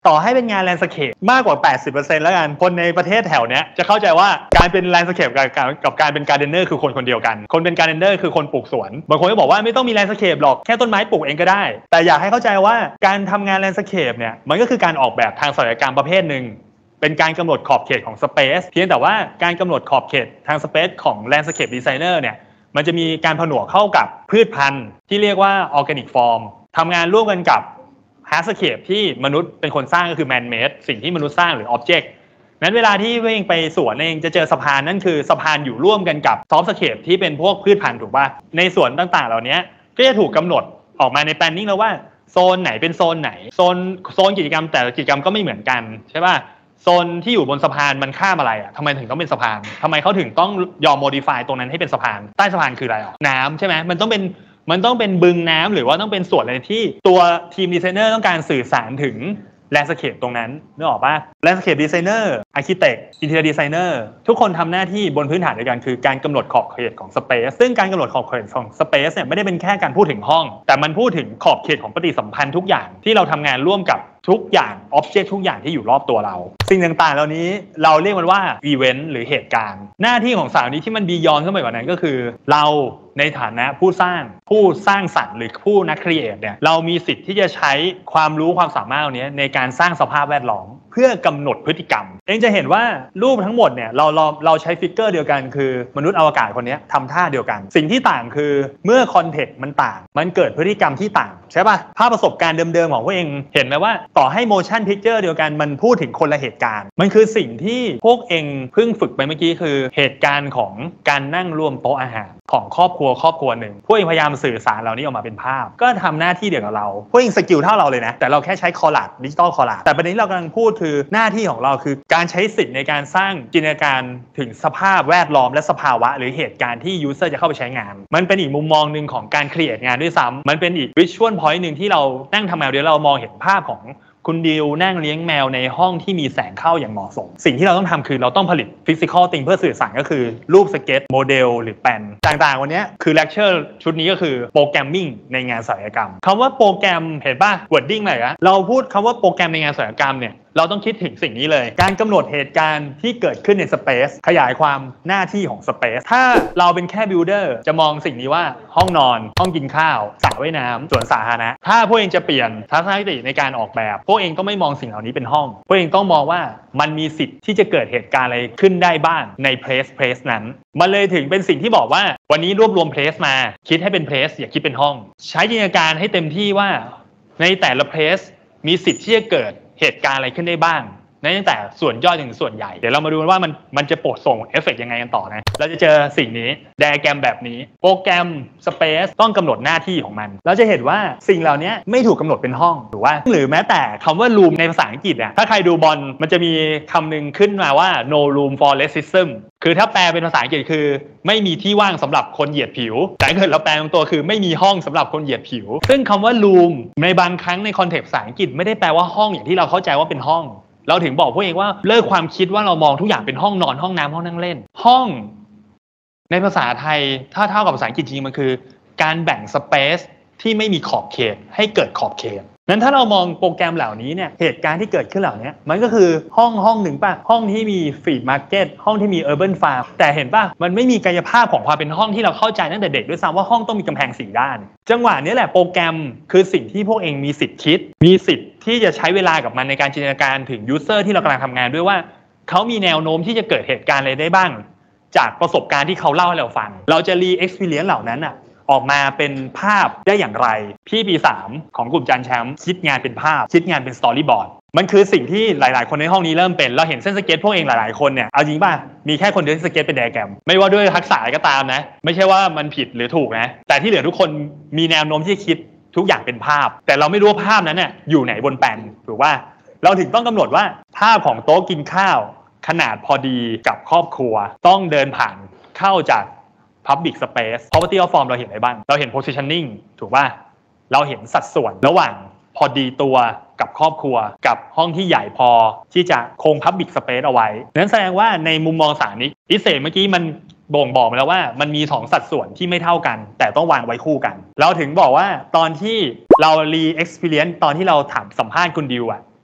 ต่อให้เป็นงานแลนด์สเคปมากกว่า แปดสิบเปอร์เซ็นต์ แล้วกันคนในประเทศแถวเนี้ยจะเข้าใจว่าการเป็นแลนด์สเคปกับกับการเป็นการ์เดนเนอร์คือคนคนเดียวกันคนเป็นการ์เดนเนอร์คือคนปลูกสวนบางคนก็บอกว่าไม่ต้องมีแลนด์สเคปหรอกแค่ต้นไม้ปลูกเองก็ได้แต่อยากให้เข้าใจว่าการทำงานแลนด์สเคปเนี่ยมันก็คือการออกแบบทางศัลยกรรมประเภทหนึ่งเป็นการกำหนดขอบเขตของสเปซเพียงแต่ว่าการกำหนดขอบเขตทางสเปซของแลนด์สเคปดีไซเนอร์เนี่ยมันจะมีการผนวกเข้ากับพืชพันธุ์ที่เรียกว่าออร์แกนิกฟอร์มทำงานร่วมกันกับฮาร์ดสเคปที่มนุษย์เป็นคนสร้างก็คือแมนเมดสิ่งที่มนุษย์สร้างหรือออบเจกต์นั้นเวลาที่เองไปสวนเองจะเจอสะพานนั่นคือสะพานอยู่ร่วมกันกับซอฟต์สเคปที่เป็นพวกพืชพันธุ์ถูกป่ะในสวนต่างๆเหล่านี้ก็จะถูกกำหนดออกมาในแปลนนิ่งแล้วว่าโซนไหนเป็นโซนไหนโซนโซนกิจกรรมแต่ละกิจกรรมก็ไม่เหมือนกันใช่ป่ะโซนที่อยู่บนสะพานมันข้ามอะไรอ่ะทำไมถึงต้องเป็นสะพานทำไมเขาถึงต้องยอมโมดิฟายตรงนั้นให้เป็นสะพานใต้สะพานคืออะไรอ่ะน้ำใช่ไหมมันต้องเป็นมันต้องเป็นบึงน้ำหรือว่าต้องเป็นส่วนอะไรที่ตัวทีมดีไซเนอร์ต้องการสื่อสารถึงแลนด์สเคปตรงนั้นนึกออกป่ะแลนด์สเคปดีไซเนอร์อาร์คิเทคอินเทอร์ดีไซเนอร์ทุกคนทำหน้าที่บนพื้นฐานเดียวกันคือการกำหนดขอบเขตของสเปซซึ่งการกำหนดขอบเขตของสเปซเนี่ยไม่ได้เป็นแค่การพูดถึงห้องแต่มันพูดถึงขอบเขตของปฏิสัมพันธ์ทุกอย่างที่เราทำงานร่วมกับทุกอย่างอ็อบเจกต์ทุกอย่างที่อยู่รอบตัวเราสิ่งต่างๆเหล่านี้เราเรียกมันว่าอีเวนต์หรือเหตุการณ์หน้าที่ของสาวนี้ที่มันบียอนขึ้นไปกว่านั้นก็คือเราในฐานะผู้สร้างผู้สร้างสรรค์หรือผู้นักครีเอทเนี่ยเรามีสิทธิ์ที่จะใช้ความรู้ความสามารถเหล่านี้ในการสร้างสภาพแวดล้อมเพื่อกำหนดพฤติกรรมเองจะเห็นว่ารูปทั้งหมดเนี่ยเราเราเราใช้ฟิกเกอร์เดียวกันคือมนุษย์อวกาศคนนี้ทำท่าเดียวกันสิ่งที่ต่างคือเมื่อคอนเทกต์มันต่างมันเกิดพฤติกรรมที่ต่างใช่ป่ะภาพประสบการณ์เดิมๆของพวกเองเห็นไหมว่าต่อให้ motion picture เดียวกันมันพูดถึงคนละเหตุการณ์มันคือสิ่งที่พวกเองเพิ่งฝึกไปเมื่อกี้คือเหตุการณ์ของการนั่งร่วมโต๊ะอาหารของครอบครัวครอบครัวหนึ่งพวกเองพยายามสื่อสารเหล่านี้ออกมาเป็นภาพก็ทำหน้าที่เดียวกับเราพวกเองสกิลเท่าเราเลยนะแต่เราแค่ใช้คอลาดดิจิตอลคอลาดแต่ประเด็นที่เรากำลังพูดคือหน้าที่ของเราคือการใช้สิทธิ์ในการสร้างจินตนาการถึงสภาพแวดล้อมและสภาวะหรือเหตุการณ์ที่ยูเซอร์จะเข้าไปใช้งานมันเป็นอีกมุมมองหนึ่งของการครีเอทงานด้วยซ้ำมันเป็นอีกวิชวลพอยต์หนึ่งที่เรานั่งทำงานเดียวเรามองเห็นภาพของคุณดิวนั่งเลี้ยงแมวในห้องที่มีแสงเข้าอย่างเหมาะสมสิ่งที่เราต้องทำคือเราต้องผลิตฟิสิกอลติงเพื่อสื่อสารก็คือรูปสเก็ตโมเดลหรือแปลนต่างๆวันนี้คือเลคเชอร์ชุดนี้ก็คือโปรแกรมมิ่งในงานศัลยกรรมคำว่าโปรแกรมเห็นป่ะวอร์ดดิ้งอะไรอะเราพูดคำว่าโปรแกรมในงานศัลยกรรมเนี่ยเราต้องคิดถึงสิ่งนี้เลยการกำหนดเหตุการณ์ที่เกิดขึ้นในสเปซขยายความหน้าที่ของสเปซถ้าเราเป็นแค่บิลเดอร์จะมองสิ่งนี้ว่าห้องนอนห้องกินข้าวสระว่ายน้ำสวนสาธารณะถ้าพวกเองจะเปลี่ยนทัศนคติในการออกแบบพวกเองต้องไม่มองสิ่งเหล่านี้เป็นห้องพวกเองต้องมองว่ามันมีสิทธิ์ที่จะเกิดเหตุการณ์อะไรขึ้นได้บ้างในเพลสเพลสนั้นมันเลยถึงเป็นสิ่งที่บอกว่าวันนี้รวบรวมเพลสมาคิดให้เป็นเพลสอย่าคิดเป็นห้องใช้จินตนาการให้เต็มที่ว่าในแต่ละเพลสมีสิทธิ์ที่จะเกิดเหตุการณ์อะไรขึ้นได้บ้างนั่นตั้งแต่ส่วนย่อยถึงส่วนใหญ่เดี๋ยวเรามาดูว่ามันมันจะโปรดส่งเอฟเฟกต์ยังไงกันต่อนะเราจะเจอสิ่งนี้ไดอะแกรมแบบนี้โปรแกรมสเปซต้องกำหนดหน้าที่ของมันเราจะเห็นว่าสิ่งเหล่านี้ไม่ถูกกาหนดเป็นห้องหรือว่าหรือแม้แต่คำว่า room ในภาษาอังกฤษอ่ะถ้าใครดูบอลมันจะมีคำหนึ่งขึ้นมาว่า no room for racism คือถ้าแปลเป็นภาษาอังกฤษคือไม่มีที่ว่างสำหรับคนเหยียดผิวแต่ถ้าเกิดเราแปลตรงตัวคือไม่มีห้องสำหรับคนเหยียดผิวซึ่งคำว่า room ในบางครั้งในคอนเทกต์ภาษาอังกฤษไม่ได้แปลว่าห้องอย่างที่เราเข้าใจว่าเป็นห้องเราถึงบอกพวกเองว่าเลิกความคิดว่าเรามองทุกอย่างเป็นห้องนอนห้องน้ำห้องนั่งเล่นห้องในภาษาไทยถ้าเท่ากับภาษาอังกฤษจริงมันคือการแบ่งสเปซที่ไม่มีขอบเขตให้เกิดขอบเขตนั้นถ้าเรามองโปรแกรมเหล่านี้เนี่ยเหตุการณ์ที่เกิดขึ้นเหล่านี้มันก็คือห้องห้องหนึ่งป่ะห้องที่มีฟรีมาร์เก็ตห้องที่มีเออร์เบิร์นฟาร์มแต่เห็นป่ะมันไม่มีกายภาพของความเป็นห้องที่เราเข้าใจตั้งแต่เด็กด้วยซ้ำว่าห้องต้องมีกำแพงสี่ด้านจังหวะนี้แหละโปรแกรมคือสิ่งที่พวกเองมีสิทธิ์คิดมีสิทธิ์ที่จะใช้เวลากับมันในการจินตนาการถึงยูเซอร์ที่เรากำลังทำงานด้วยว่าเขามีแนวโน้มที่จะเกิดเหตุการณ์อะไรได้บ้างจากประสบการณ์ที่เขาเล่าให้เราฟังเราจะรีเอ็กซ์เพรียนซ์เหล่านั้นอะออกมาเป็นภาพได้อย่างไรพี่ปีสามของกลุ่มจันแชมป์คิดงานเป็นภาพคิดงานเป็นสตอรี่บอร์ดมันคือสิ่งที่หลายๆคนในห้องนี้เริ่มเป็นเราเห็นเส้นสเก็ตพวกเองหลายๆคนเนี่ยเอาจริงป่ะมีแค่คนเดียวที่สเก็ตเป็นไดอะแกรมไม่ว่าด้วยทักษะอะไรก็ตามนะไม่ใช่ว่ามันผิดหรือถูกนะแต่ที่เหลือทุกคนมีแนวโน้มที่จะคิดทุกอย่างเป็นภาพแต่เราไม่รู้ว่าภาพนั้นเนี่ยอยู่ไหนบนแปลนถูกป่ะเราถึงต้องกำหนดว่าภาพของโต๊ะกินข้าวขนาดพอดีกับครอบครัวต้องเดินผ่านเข้าจากPublic Space Property of Form เราเห็นอะไรบ้างเราเห็น Positioning ถูกป่ะเราเห็นสัดส่วนระหว่างพอดีตัวกับครอบครัวกับห้องที่ใหญ่พอที่จะคง Public Space เอาไว้นั้นแสดงว่าในมุมมองสารนี้อิเศษเมื่อกี้มันบ่งบอกมาแล้วว่ามันมีสองสัดส่วนที่ไม่เท่ากันแต่ต้องวางไว้คู่กันเราถึงบอกว่าตอนที่เรา re experience ตอนที่เราถามสัมภาษณ์คุณดิวอะ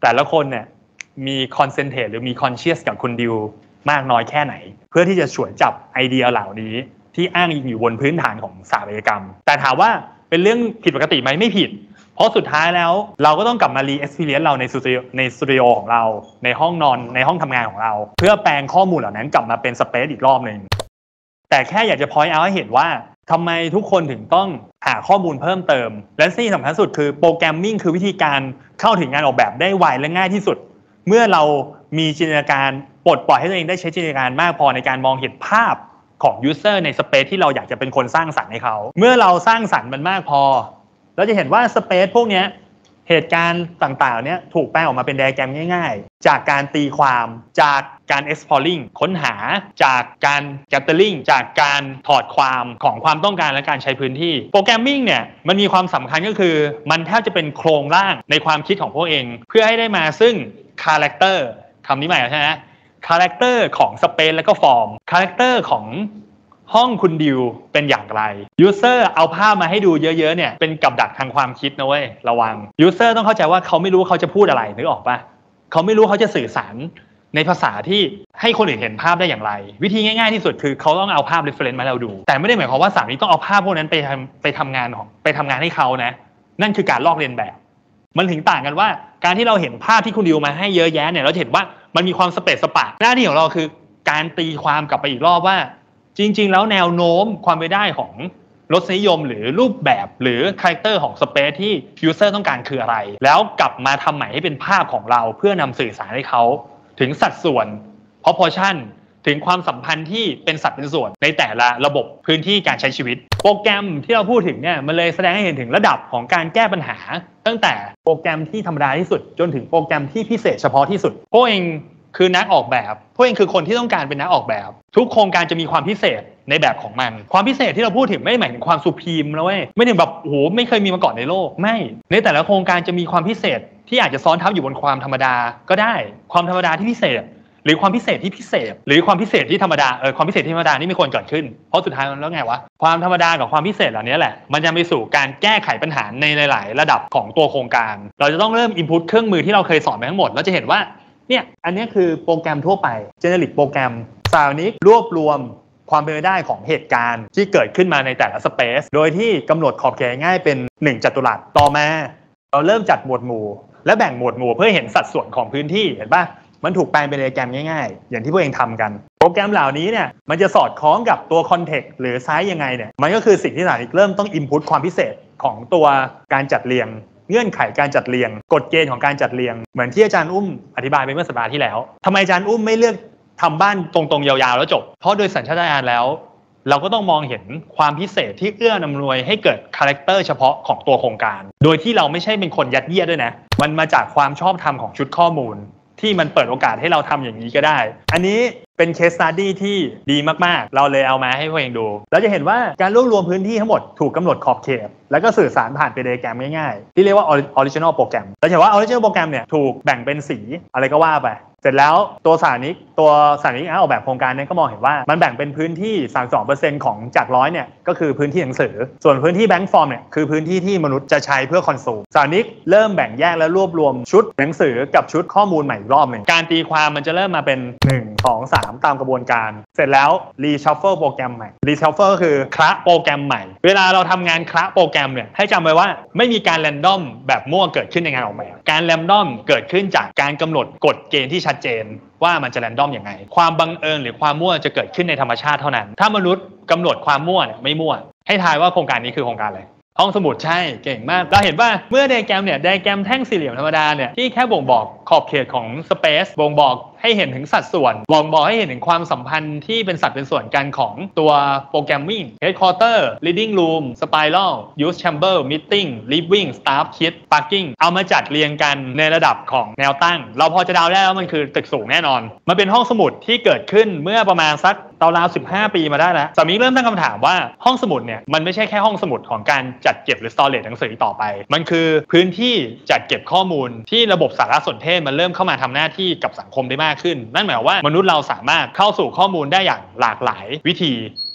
แต่ละคนเนี่ยมีคอนเซนเทรตหรือมีคอนเชียสกับคุณดิวมากน้อยแค่ไหนเพื่อที่จะฉวยจับไอเดียเหล่านี้ที่อ้างอิงอยู่บนพื้นฐานของสถาปัตยกรรมแต่ถามว่าเป็นเรื่องผิดปกติไหมไม่ผิดเพราะสุดท้ายแล้วเราก็ต้องกลับมารีเอ็กซ์เพรียนซ์เราในสตูดิโอในสตูดิโอของเราในห้องนอนในห้องทำงานของเราเพื่อแปลงข้อมูลเหล่านั้นกลับมาเป็นสเปซอีกรอบหนึ่งแต่แค่อยากจะพอยต์เอาให้เห็นว่าทำไมทุกคนถึงต้องหาข้อมูลเพิ่มเติมและที่สำคัญสุดคือโปรแกรมมิ่งคือวิธีการเข้าถึงงานออกแบบได้ไวและง่ายที่สุดเมื่อเรามีจินตนาการปลดปล่อยให้ตัวเองได้ใช้จินตนาการมากพอในการมองเห็นภาพของยูเซอร์ในสเปซที่เราอยากจะเป็นคนสร้างสรรค์ให้เขาเมื่อเราสร้างสรรค์มันมากพอเราจะเห็นว่าสเปซพวกนี้เหตุการณ์ต่างๆเนี่ยถูกแปลออกมาเป็นไดอะแกรมง่ายๆจากการตีความจากการ exploring ค้นหาจากการ gathering จากการถอดความของความต้องการและการใช้พื้นที่โปรแกรมมิ่งเนี่ยมันมีความสำคัญก็คือมันแทบจะเป็นโครงร่างในความคิดของพวกเองเพื่อให้ได้มาซึ่ง character คำนี้ใหม่ใช่ไหม character ของ space และก็ form character ของห้องคุณดิวเป็นอย่างไรยูเซอร์เอาภาพมาให้ดูเยอะๆเนี่ยเป็นกับดักทางความคิดนะเว้ยระวังยูเซอร์ต้องเข้าใจว่าเขาไม่รู้เขาจะพูดอะไรนึกออกปะเขาไม่รู้เขาจะสื่อสารในภาษาที่ให้คนอื่นเห็นภาพได้อย่างไรวิธีง่ายๆที่สุดคือเขาต้องเอาภาพ reference มาให้เราดูแต่ไม่ได้หมายความว่าสามีต้องเอาภาพพวกนั้นไปทำไปทำงานของไปทำงานให้เขานะนั่นคือการลอกเลียนแบบมันถึงต่างกันว่าการที่เราเห็นภาพที่คุณดิวมาให้เยอะแยะเนี่ยเราเห็นว่ามันมีความสเปซสปะหน้าที่ของเราคือการตีความกลับไปอีกรอบว่าจริงๆแล้วแนวโน้มความเป็นได้ของรสนิยมหรือรูปแบบหรือคาแรคเตอร์ของสเปซที่ยูเซอร์ต้องการคืออะไรแล้วกลับมาทำใหม่ให้เป็นภาพของเราเพื่อนำสื่อสารให้เขาถึงสัดส่วน proportion ถึงความสัมพันธ์ที่เป็นสัดเป็นส่วนในแต่ละระบบพื้นที่การใช้ชีวิตโปรแกรมที่เราพูดถึงเนี่ยมันเลยแสดงให้เห็นถึงระดับของการแก้ปัญหาตั้งแต่โปรแกรมที่ธรรมดาที่สุดจนถึงโปรแกรมที่พิเศษเฉพาะที่สุดพวกเองคือนักออกแบบพวกเองคือคนที่ต้องการเป็นนักออกแบบทุกโครงการจะมีความพิเศษในแบบของมันความพิเศษที่เราพูดถึงไม่ได้หมายถึงความสุพรีมนะเว้ยไม่ได้แบบโอ้โหไม่เคยมีมาก่อนในโลกไม่ในแต่ละโครงการจะมีความพิเศษที่อาจจะซ้อนทับอยู่บนความธรรมดาก็ได้ความธรรมดาที่พิเศษหรือความพิเศษที่พิเศษหรือความพิเศษที่ธรรมดาเออความพิเศษที่ธรรมดานี่ไม่ควรเกิดขึ้นเพราะสุดท้ายมันแล้วไงวะความธรรมดากับความพิเศษเหล่านี้แหละมันจะไปสู่การแก้ไขปัญหาในหลายๆระดับของตัวโครงการเราจะต้องเริ่ม input เครื่องมือที่เราเคยสอนไปทั้งหมดแล้วจะเห็นว่าเนี่ยอันนี้คือโปรแกรมทั่วไป generic โปรแกรมสาวนี้รวบรวมความเป็นไปได้ของเหตุการณ์ที่เกิดขึ้นมาในแต่ละสเปซโดยที่กำหนดขอบเขตง่ายเป็นหนึ่งจัตุรัสต่อมาเราเริ่มจัดหมวดหมู่และแบ่งหมวดหมู่เพื่อเห็นสัดส่วนของพื้นที่เห็นป่ะมันถูกแปลงเป็นโปรแกรมง่ายๆอย่างที่พวกเองทำกันโปรแกรมเหล่านี้เนี่ยมันจะสอดคล้องกับตัวคอนเทกต์หรือไซส์ยังไงเนี่ยมันก็คือสิ่งที่สถานีเริ่มต้อง input ความพิเศษของตัวการจัดเรียงเงื่อนไขการจัดเรียงกฎเกณฑ์ของการจัดเรียงเหมือนที่อาจารย์อุ้มอธิบายไปเมื่อสัปดาห์ที่แล้วทำไมอาจารย์อุ้มไม่เลือกทำบ้านตรงๆยาวๆแล้วจบเพราะโดยสัญชาตญาณแล้วเราก็ต้องมองเห็นความพิเศษที่เอื้ออำนวยให้เกิดคาแรคเตอร์เฉพาะของตัวโครงการโดยที่เราไม่ใช่เป็นคนยัดเยียดด้วยนะมันมาจากความชอบธรรมของชุดข้อมูลที่มันเปิดโอกาสให้เราทำอย่างนี้ก็ได้อันนี้เป็นเคสสตั๊ดดี้ที่ดีมากๆเราเลยเอามาให้พวกเองดูแล้วจะเห็นว่าการรวบรวมพื้นที่ทั้งหมดถูกกำหนดขอบเขตแล้วก็สื่อสารผ่านเป็นโปรแกรมง่ายๆที่เรียกว่า original โปรแกรมเราจะเห็นว่า original โปรแกรมเนี่ยถูกแบ่งเป็นสีอะไรก็ว่าไปเสร็จแล้วตัวสถานิกตัวสถานิกออกแบบโครงการนี้ก็มองเห็นว่ามันแบ่งเป็นพื้นที่ สามสิบสองเปอร์เซ็นต์ ของจากร้อยเนี่ยก็คือพื้นที่หนังสือส่วนพื้นที่แบงค์ฟอร์มเนี่ยคือพื้นที่ที่มนุษย์จะใช้เพื่อคอนซูมสถานิกเริ่มแบ่งแยกและรวบรวมชุดหนังสือกับชุดข้อมูลใหม่อีกรอบหนึ่งการตีความมันจะเริ่มมาเป็นหนึ่ง สอง สามตามกระบวนการเสร็จแล้วรีชัฟเฟิลโปรแกรมใหม่รีชัฟเฟิลก็คือคละโปรแกรมใหม่เวลาเราทำงานคละโปรแกรมเนี่ยให้จำไว้ว่าไม่มีการแรนดอมแบบมั่วเกิดขึ้นในงานออกแบบการแรนดอมเกิดขึ้นจากการกำหนดกฎเกณฑ์ที่ชัดเจนว่ามันจะแรนดอมยังไงความบังเอิญหรือความมั่วจะเกิดขึ้นในธรรมชาติเท่านั้นถ้ามนุษย์กำหนดความมั่วเนี่ยไม่มั่วให้ทายว่าโครงการนี้คือโครงการอะไรห้องสมุดใช่เก่งมากเราเห็นว่าเมื่อไดอะแกรมเนี่ยไดอะแกรมแท่งสี่เหลี่ยมธรรมดาเนี่ยที่แค่บ่งบอกขอบเขตของสเปซบ่งบอกให้เห็นถึงสัดส่วนบ่งบอกให้เห็นถึงความสัมพันธ์ที่เป็นสัดเป็นส่วนกันของตัวโปรแกรมมิ่ง headquarter reading room spiral use chamber meeting living staff kit parking เอามาจัดเรียงกันในระดับของแนวตั้งเราพอจะเดาได้ว่ามันคือตึกสูงแน่นอนมันเป็นห้องสมุดที่เกิดขึ้นเมื่อประมาณสักราวๆสิบห้าปีมาได้แล้วสามีเริ่มตั้งคำถามว่าห้องสมุดเนี่ยมันไม่ใช่แค่ห้องสมุดของการจัดเก็บหรือ storage หนังสือต่อไปมันคือพื้นที่จัดเก็บข้อมูลที่ระบบสารสนเทศมันเริ่มเข้ามาทำหน้าที่กับสังคมได้มากขึ้นนั่นหมายความว่ามนุษย์เราสามารถเข้าสู่ข้อมูลได้อย่างหลากหลายวิธี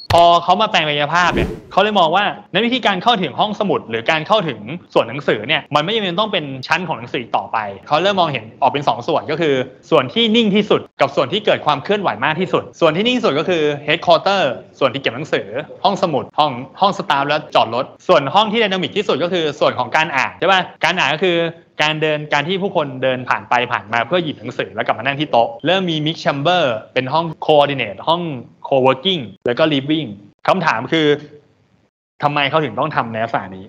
พอเขามาแปลงกายภาพเนี่ยเขาเลยมองว่าในวิธีการเข้าถึงห้องสมุดหรือการเข้าถึงส่วนหนังสือเนี่ยมันไม่จำเป็นต้องเป็นชั้นของหนังสือต่อไปเขาเริ่มมองเห็นออกเป็นสองส่วนก็คือส่วนที่นิ่งที่สุดกับส่วนที่เกิดความเคลื่อนไหวมากที่สุดส่วนที่นิ่งที่สุดก็คือ headquarter ส่วนที่เก็บหนังสือห้องสมุดห้องห้องสตาฟและจอดรถส่วนห้องที่ไดนามิกที่สุดก็คือส่วนของการอ่านใช่ป่ะการอ่านก็คือการเดินการที่ผู้คนเดินผ่านไปผ่านมาเพื่อหยิบหนังสือแล้วกลับมานั่งที่โต๊ะเริ่มมี mix chamber เป็นห้อง coordinate ห้อง co-working แล้วก็ living คำถามคือทำไมเขาถึงต้องทำในลักษณะนี้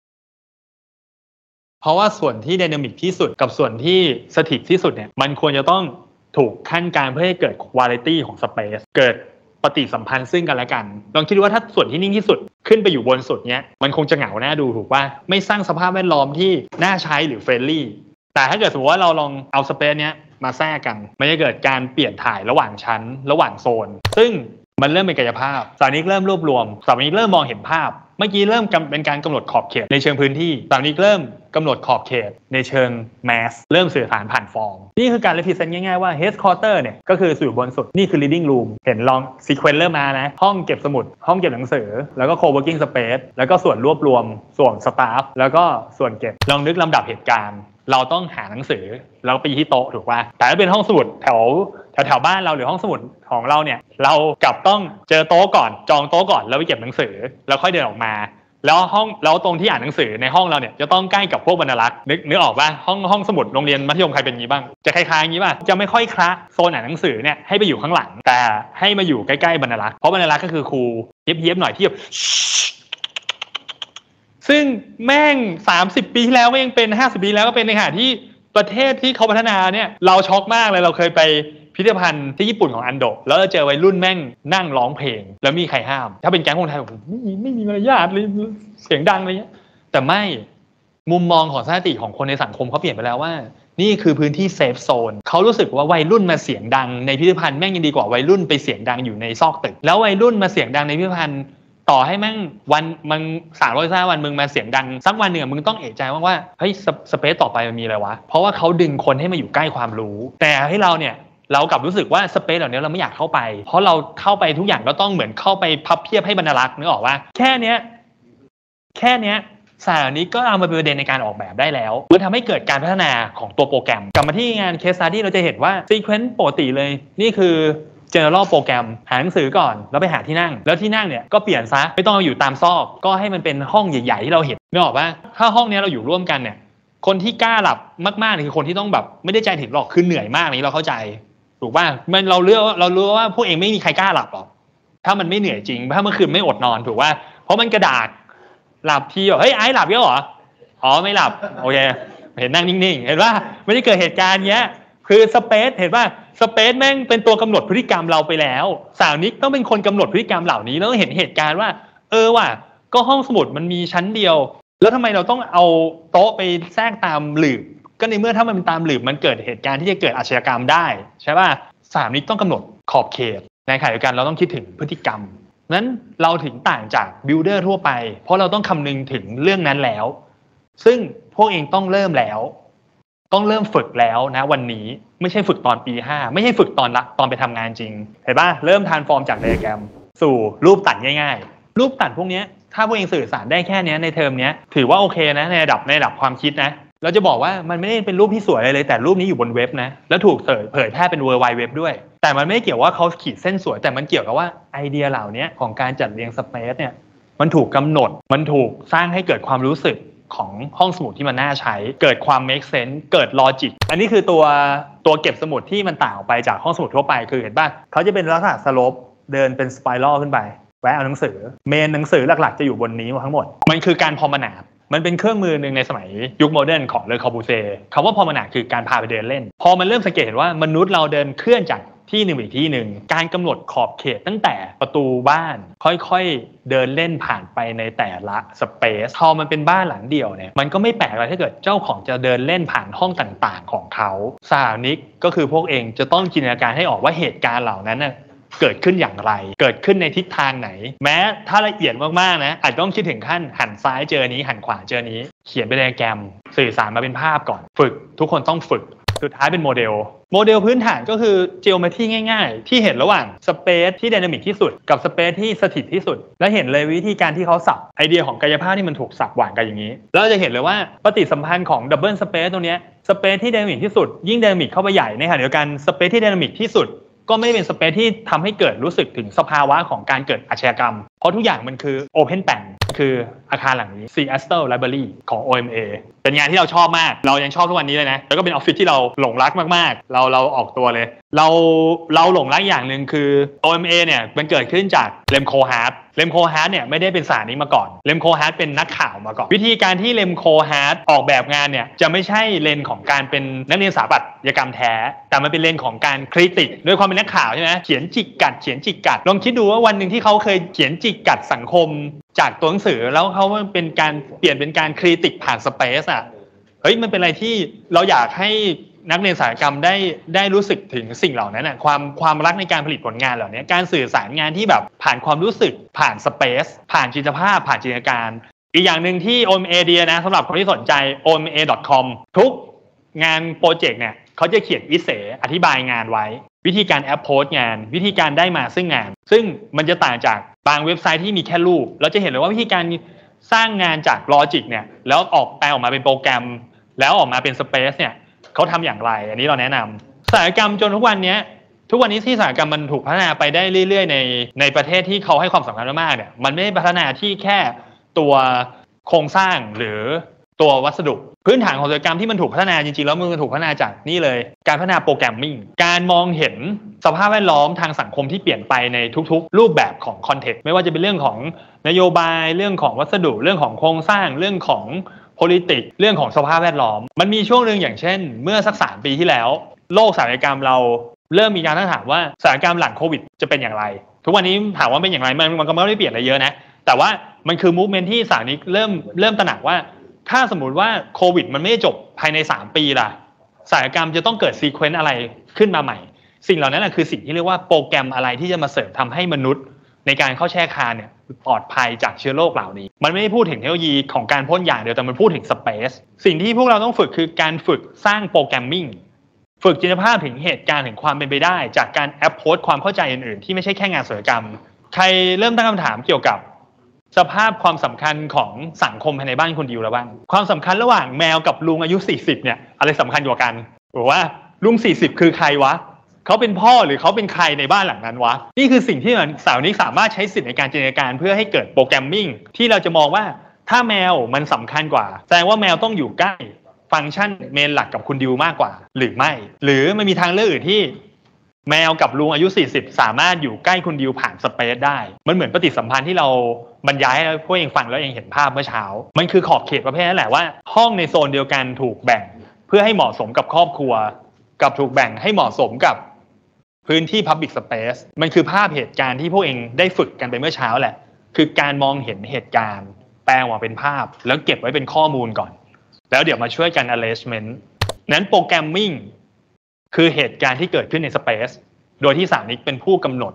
เพราะว่าส่วนที่ไดนามิกที่สุดกับส่วนที่สถิตที่สุดเนี่ยมันควรจะต้องถูกขั้นการเพื่อให้เกิด quality ของ space เกิดปฏิสัมพันธ์ซึ่งกันและกันลองคิดดูว่าถ้าส่วนที่นิ่งที่สุดขึ้นไปอยู่บนสุดเนี้ยมันคงจะเหงาหน้าดูถูกป่ะไม่สร้างสภาพแวดล้อมที่น่าใช้หรือเฟรนลี่แต่ถ้าเกิดสมมติว่าเราลองเอา space เนี้ยมาแทรกกันมันจะเกิดการเปลี่ยนถ่ายระหว่างชั้นระหว่างโซนซึ่งมันเริ่มเป็นกายภาพสถานีเริ่มรวบรวมสถานีเริ่มมองเห็นภาพเมื่อกี้เริ่มเป็นการกำหนดขอบเขตในเชิงพื้นที่สถานีเริ่มกำหนดขอบเขตในเชิงแมสเริ่มสื่อสารผ่านฟอร์มนี่คือการ represent ง่ายๆว่า headquarter เนี่ยก็คือสู่บนสุดนี่คือ reading room เห็นลอง sequence เริ่มมานะห้องเก็บสมุดห้องเก็บหนังสือแล้วก็ co-working space แล้วก็ส่วนรวบรวมส่วน staff แล้วก็ส่วนเก็บลองนึกลำดับเหตุการณ์เราต้องหาหนังสือแล้วไปที่โต๊ะถูกป่ะแต่ถ้าเป็นห้องสมุดแถวแถวแถวบ้านเราหรือห้องสมุดของเราเนี่ยเรากลับต้องเจอโต๊ะก่อนจองโต๊ะก่อนแล้วไปเก็บหนังสือแล้วค่อยเดินออกมาแล้วห้องแล้วตรงที่อ่านหนังสือในห้องเราเนี่ยจะต้องใกล้กับพวกบรรลักษ์นึกนึกออกป่ะห้องห้องสมุดโรงเรียนมัธยมใครเป็นงี้บ้างจะคล้ายๆอย่างนี้ป่ะจะไม่ค่อยคละโซนอ่านหนังสือเนี่ยให้ไปอยู่ข้างหลังแต่ให้มาอยู่ใกล้ๆบรรลักษ์เพราะบรรลักษ์ก็คือครูเย็บๆหน่อยที่แบบซึ่งแม่งสามสิบปีที่แล้วก็ยังเป็นห้าสิบปีแล้วก็เป็นในขณะที่ประเทศที่เขาพัฒนาเนี่ยเราช็อกมากเลยเราเคยไปพิพิธภัณฑ์ที่ญี่ปุ่นของอันโดแล้วเจอวัยรุ่นแม่งนั่งร้องเพลงแล้วมีใครห้ามถ้าเป็นแก๊งคนไทยผมไม่มีไม่มีมารยาทเลยเสียงดังอะไรเงี้ยแต่ไม่มุมมองของสถิติของคนในสังคมเขาเปลี่ยนไปแล้วว่านี่คือพื้นที่เซฟโซนเขารู้สึกว่าวัยรุ่นมาเสียงดังในพิพิธภัณฑ์แม่งยังดีกว่าวัยรุ่นไปเสียงดังอยู่ในซอกตึกแล้ววัยรุ่นมาเสียงดังในพิพิธภัณฑ์ต่อให้แม่งวันมึงสามร้อยห้าวันมึงมาเสียงดังสักวันหนึ่งมึงต้องเอะใจว่าว่าเฮ้ยสเปซต่อไปมันมีอะไรวะเพราะว่าเขาดึงคนให้มาอยู่ใกล้ความรู้แต่ให้เราเนี่ยเรากลับรู้สึกว่าสเปซเหล่านี้เราไม่อยากเข้าไปเพราะเราเข้าไปทุกอย่างก็ต้องเหมือนเข้าไปพับเพียบให้บรรลักษ์นึกออกว่าแค่เนี้ยแค่เนี้ยสายนี้ก็เอามาเป็นประเด็นในการออกแบบได้แล้วมันทำให้เกิดการพัฒนาของตัวโปรแกรมกลับมาที่งาน case study เราจะเห็นว่า sequence ปกติเลยนี่คือ general โปรแกรมหาหนังสือก่อนแล้วไปหาที่นั่งแล้วที่นั่งเนี่ยก็เปลี่ยนซะไม่ต้องอยู่ตามซอกก็ให้มันเป็นห้องใหญ่ๆที่เราเห็นนึกออกว่าถ้าห้องนี้เราอยู่ร่วมกันเนี่ยคนที่กล้าหลับมากๆคือคนที่ต้องแบบไม่ได้ใจถึงหรอกคือเหนื่อยมากนี้เราเข้าใจถูกป่ะมันเราเลือกเรารู้ว่าพวกเองไม่มีใครกล้าหลับหรอกถ้ามันไม่เหนื่อยจริงถ้าเมื่อคืนไม่อดนอนถูกป่ะเพราะมันกระดากหลับทีแบบเฮ้ยไอ้หลับแล้วเหรออ๋อไม่หลับโอเคเห็นนั่งนิ่งๆเห็นป่ะไม่ได้เกิดเหตุการณ์เงี้ยคือสเปซเห็นป่ะสเปซแม่งเป็นตัวกำหนดพฤติกรรมเราไปแล้วสาวนิกต้องเป็นคนกำหนดพฤติกรรมเหล่านี้แล้วเห็นเหตุการณ์ว่าเออว่ะก็ห้องสมุดมันมีชั้นเดียวแล้วทำไมเราต้องเอาโต๊ะไปแทรกตามหลืบก็ในเมื่อถ้ามันเป็นตามหลืบมันเกิดเหตุการณ์ที่จะเกิดอาชญากรรมได้ใช่ป่ะสาวนิกต้องกำหนดขอบเขตในขณะเดียวกันเราต้องคิดถึงพฤติกรรมนั้นเราถึงต่างจากบิลเดอร์ทั่วไปเพราะเราต้องคำนึงถึงเรื่องนั้นแล้วซึ่งพวกเองต้องเริ่มแล้วต้องเริ่มฝึกแล้วนะวันนี้ไม่ใช่ฝึกตอนปีห้าไม่ใช่ฝึกตอนละตอนไปทำงานจริงเห็นป่ะเริ่มทรานส์ฟอร์มจากไดอะแกรมสู่รูปตัดง่ายๆรูปตัดพวกนี้ถ้าพวกเองสื่อสารได้แค่นี้ในเทอมนี้ถือว่าโอเคนะในระดับในระดับความคิดนะเราจะบอกว่ามันไม่ได้เป็นรูปที่สวยอะไรเลยแต่รูปนี้อยู่บนเว็บนะแล้วถูกเผยแพร่เป็น World Wide Web ด้วยแต่มันไม่ได้เกี่ยวว่าเขาขีดเส้นสวยแต่มันเกี่ยวกับว่าไอเดียเหล่านี้ของการจัดเรียงสเปซเนี่ยมันถูกกำหนดมันถูกสร้างให้เกิดความรู้สึกของห้องสมุดที่มันน่าใช้เกิดความ make sense เกิด logic อันนี้คือตัวตัวเก็บสมุดที่มันต่างออกไปจากห้องสมุดทั่วไปคือเห็นป่ะเขาจะเป็นลักษณะสโลปเดินเป็นสไปรัลขึ้นไปแวะเอาหนังสือเมนหนังสือหลักๆจะอยู่บนนี้ทั้งหมดมันคือการพอมนาดมันเป็นเครื่องมือหนึ่งในสมัยยุคโมเดิร์นของเลอคอบูเซ่คำว่าพอมนาดคือการพาไปเดินเล่นพอมันเริ่มสังเกตเห็นว่ามนุษย์เราเดินเคลื่อนจากที่หนึ่งอีกที่หนึ่งการกำหนดขอบเขตตั้งแต่ประตูบ้านค่อยๆเดินเล่นผ่านไปในแต่ละสเปซพอมันเป็นบ้านหลังเดียวเนี่ยมันก็ไม่แปลกอะไรถ้าเกิดเจ้าของจะเดินเล่นผ่านห้องต่างๆของเขาสาวนิกก็คือพวกเองจะต้องจินตนาการให้ออกว่าเหตุการณ์เหล่านั้นน่ะเกิดขึ้นอย่างไรเกิดขึ้นในทิศทางไหนแม้ถ้าละเอียดมากๆนะอาจจะต้องคิดถึงขั้นหันซ้ายเจอนี้หันขวาเจอนี้เขียนเป็นไดอะแกรมสื่อสารมาเป็นภาพก่อนฝึกทุกคนต้องฝึกสุดท้ายเป็นโมเดลโมเดลพื้นฐานก็คือ geometry ง่ายๆที่เห็นระหว่างสเปซที่ไดนามิกที่สุดกับสเปซที่สถิตที่สุดและเห็นเลยวิธีการที่เขาสับไอเดียของกายภาพที่มันถูกสับหว่างกันอย่างนี้แล้วเราจะเห็นเลยว่าปฏิสัมพันธ์ของดับเบิลสเปซตรงนี้สเปซที่ไดนามิกที่สุดยิ่งไดนามิกเข้าไปใหญ่ในขณะเดียวกันสเปซที่ไดนามิกที่สุดก็ไม่ได้เป็นสเปซที่ทำให้เกิดรู้สึกถึงสภาวะของการเกิดอาชญากรรมเพราะทุกอย่างมันคือ Open Plan คืออาคารหลังนี้ Seattle Library ของ โอ เอ็ม เอ เป็นงานที่เราชอบมากเรายังชอบทุกวันนี้เลยนะแล้วก็เป็นออฟฟิศที่เราหลงรักมากๆเราเราออกตัวเลยเราเราหลงรักอย่างหนึ่งคือ โอ เอ็ม เอ เนี่ยมันเกิดขึ้นจากเลมโคฮาร์ทเลมโคฮาร์ทเนี่ยไม่ได้เป็นสถานี้มาก่อนเลมโคฮาร์ทเป็นนักข่าวมาก่อนวิธีการที่เลมโคฮาร์ทออกแบบงานเนี่ยจะไม่ใช่เลนของการเป็นนักเรียนสถาปัตยกรรมแท้แต่มันเป็นเลนของการคริติกด้วยความเป็นนักข่าวใช่ไหมเขียนจิกกัดเขียนจิกกัดลองคิดดูว่าวันหนึ่งที่เขาเคยเขียนจิกกัดสังคมจากตัวหนังสือแล้วเขาเป็นการเปลี่ยนเป็นการคริติกผ่านสเปซอ่ะเฮ้ยมันเป็นอะไรที่เราอยากให้นักเรียนสายกรรมได้ได้รู้สึกถึงสิ่งเหล่านั้นน่ะความความรักในการผลิตผลงานเหล่านี้การสื่อสารงานที่แบบผ่านความรู้สึกผ่านสเปซผ่านจินตภาพผ่านจินตนาการอีกอย่างหนึ่งที่ โอ เอ็ม เอ ดีนะสำหรับคนที่สนใจ โอ เอ็ม เอ ดอท คอม ทุกงานโปรเจกต์เนี่ยเขาจะเขียนอิเสอธิบายงานไว้วิธีการแอปโพสงานวิธีการได้มาซึ่งงานซึ่งมันจะต่างจากบางเว็บไซต์ที่มีแค่รูปเราจะเห็นเลยว่าวิธีการสร้างงานจากลอจิกเนี่ยแล้วออกแปลออกมาเป็นโปรแกรมแล้วออกมาเป็นสเปซเนี่ยเขาทำอย่างไรอันนี้เราแนะนำอุตสาหกรรมจนทุกวันนี้ทุกวันนี้ที่อุตสาหกรรมมันถูกพัฒนาไปได้เรื่อยๆในในประเทศที่เขาให้ความสำคัญมากๆเนี่ยมันไม่ได้พัฒนาที่แค่ตัวโครงสร้างหรือตัววัสดุพื้นฐานของอุตสาหกรรมที่มันถูกพัฒนาจริงๆแล้วมันถูกพัฒนาจากนี่เลยการพัฒนาโปรแกรมมิ่งการมองเห็นสภาพแวดล้อมทางสังคมที่เปลี่ยนไปในทุกๆรูปแบบของคอนเทกต์ไม่ว่าจะเป็นเรื่องของนโยบายเรื่องของวัสดุเรื่องของโครงสร้างเรื่องของpolitics เรื่องของสภาพแวดล้อมมันมีช่วงนึงอย่างเช่นเมื่อสักสามปีที่แล้วโลกอุตสาหกรรมเราเริ่มมีการตั้งถามว่าอุตสาหกรรมหลังโควิดจะเป็นอย่างไรทุกวันนี้ถามว่าเป็นอย่างไรมันมันก็ไม่ได้เปลี่ยนอะไรเยอะนะแต่ว่ามันคือ movement ที่สานี้เริ่มเริ่มตระหนักว่าถ้าสมมุติว่าโควิดมันไม่ได้จบภายในสามปีล่ะอุตสาหกรรมจะต้องเกิดซีเควนซ์อะไรขึ้นมาใหม่สิ่งเหล่านั้นนะคือสิ่งที่เรียกว่าโปรแกรมอะไรที่จะมาเสริมทำให้มนุษย์ในการเข้าแช่คาเนี่ยปลอดภัยจากเชื้อโรคเหล่านี้มันไม่ได้พูดถึงเทคโนโลยีของการพ่นอย่างเดียวแต่มันพูดถึงสเปซสิ่งที่พวกเราต้องฝึกคือการฝึกสร้างโปรแกรมมิ่งฝึกจินตภาพถึงเหตุการณ์ถึงความเป็นไปได้จากการแอปโพสความเข้าใจอื่นๆที่ไม่ใช่แค่งานศิลปกรรมใครเริ่มตั้งคำถามเกี่ยวกับสภาพความสำคัญของสังคมภายในบ้านคุณดิวแล้วบ้างความสำคัญระหว่างแมวกับลุงอายุสี่สิบเนี่ยอะไรสำคัญกว่ากันหรือว่าลุงสี่สิบคือใครวะเขาเป็นพ่อหรือเขาเป็นใครในบ้านหลังนั้นวะนี่คือสิ่งที่สาวนี้สามารถใช้สิทธิในการจินตนาการเพื่อให้เกิดโปรแกรมมิ่งที่เราจะมองว่าถ้าแมวมันสำคัญกว่าแสดงว่าแมวต้องอยู่ใกล้ฟังก์ชันเมนหลักกับคุณดิวมากกว่าหรือไม่หรือมันมีทางเลือกอื่นที่แมวกับลุงอายุสี่สิบสามารถอยู่ใกล้คุณดิวผ่านสเปซได้มันเหมือนปฏิสัมพันธ์ที่เราบรรยายให้พวกเองฟังแล้วเองเห็นภาพเมื่อเช้ามันคือขอบเขตประเภทนั่นแหละว่าห้องในโซนเดียวกันถูกแบ่งเพื่อให้เหมาะสมกับครอบครัวกับถูกแบ่งให้เหมาะสมกับพื้นที่ Public Space มันคือภาพเหตุการณ์ที่พวกเองได้ฝึกกันไปเมื่อเช้าแหละคือการมองเห็นเหตุการณ์แปลออกมาเป็นภาพแล้วเก็บไว้เป็นข้อมูลก่อนแล้วเดี๋ยวมาช่วยกัน arrangement นั้นโปรแกรมมิ่งคือเหตุการณ์ที่เกิดขึ้นใน Space โดยที่สานิกเป็นผู้กำหนด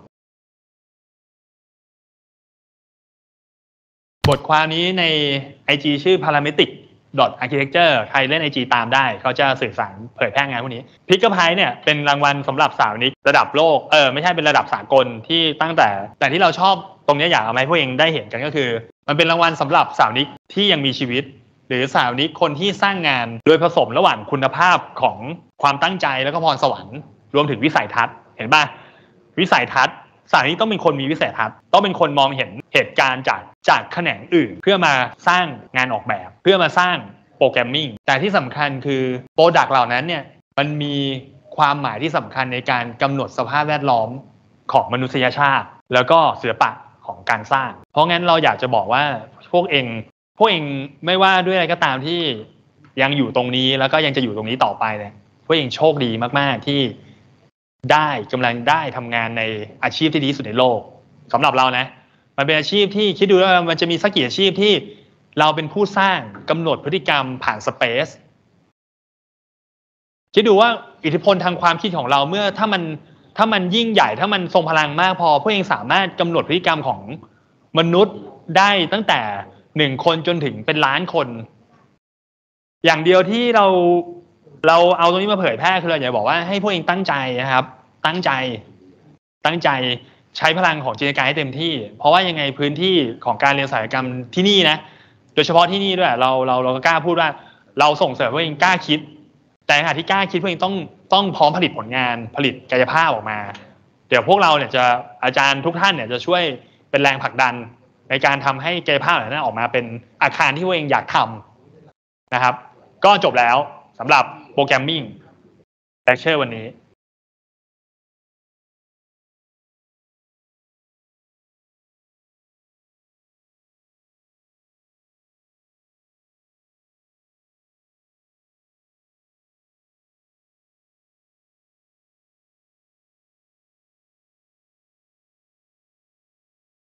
บทความนี้ใน ไอ จี ชื่อ parametric architecture ใครเล่น ไอ จี ตามได้เขาจะสื่อสารเผยแพร่งานพวกนี้พิกเกอร์ไพร์เนี่ยเป็นรางวัลสำหรับสาวนิกระดับโลกเออไม่ใช่เป็นระดับสากลที่ตั้งแต่แต่ที่เราชอบตรงนี้อยากเอามาให้พวกเองได้เห็นกันก็คือมันเป็นรางวัลสำหรับสาวนิกที่ยังมีชีวิตหรือสาวนิกคนที่สร้างงานโดยผสมระหว่างคุณภาพของความตั้งใจแล้วก็พรสวรรค์รวมถึงวิสัยทัศน์เห็นป่ะวิสัยทัศน์สาวนิกต้องเป็นคนมีวิสัยทัศน์ต้องเป็นคนมองเห็นเหตุการณ์จากจากแขนงอื่นเพื่อมาสร้างงานออกแบบเพื่อมาสร้างโปรแกรมมิ่งแต่ที่สำคัญคือโปรดักต์เหล่านั้นเนี่ยมันมีความหมายที่สำคัญในการกำหนดสภาพแวดล้อมของมนุษยชาติแล้วก็ศิลปะของการสร้างเพราะงั้นเราอยากจะบอกว่าพวกเองพวกเองไม่ว่าด้วยอะไรก็ตามที่ยังอยู่ตรงนี้แล้วก็ยังจะอยู่ตรงนี้ต่อไปเนี่ยพวกเองโชคดีมากๆที่ได้กำลังได้ทำงานในอาชีพที่ดีที่สุดในโลกสำหรับเรานะมันเป็นอาชีพที่คิดดูว่ามันจะมีสักกี่อาชีพที่เราเป็นผู้สร้างกำหนดพฤติกรรมผ่านสเปซคิดดูว่าอิทธิพลทางความคิดของเราเมื่อถ้ามันถ้ามันยิ่งใหญ่ถ้ามันทรงพลังมากพอพวกเองสามารถกำหนดพฤติกรรมของมนุษย์ได้ตั้งแต่หนึ่งคนจนถึงเป็นล้านคนอย่างเดียวที่เราเราเอาตรงนี้มาเผยแพร่คือเราอยากบอกว่าให้พวกเองตั้งใจนะครับตั้งใจตั้งใจใช้พลังของจินตนาการให้เต็มที่เพราะว่ายังไงพื้นที่ของการเรียนศัลยกรรมที่นี่นะโดยเฉพาะที่นี่ด้วยเราเราเราก็กล้าพูดว่าเราส่งเสริมพวกเองกล้าคิดแต่ขณะที่กล้าคิดพวกเองต้องต้องพร้อมผลิตผลงานผลิตกายภาพออกมาเดี๋ยวพวกเราเนี่ยจะอาจารย์ทุกท่านเนี่ยจะช่วยเป็นแรงผลักดันในการทำให้กายภาพเหล่านั้นออกมาเป็นอาคารที่พวกเองอยากทำนะครับก็จบแล้วสำหรับโปรแกรมมิ่งเลคเชอร์วันนี้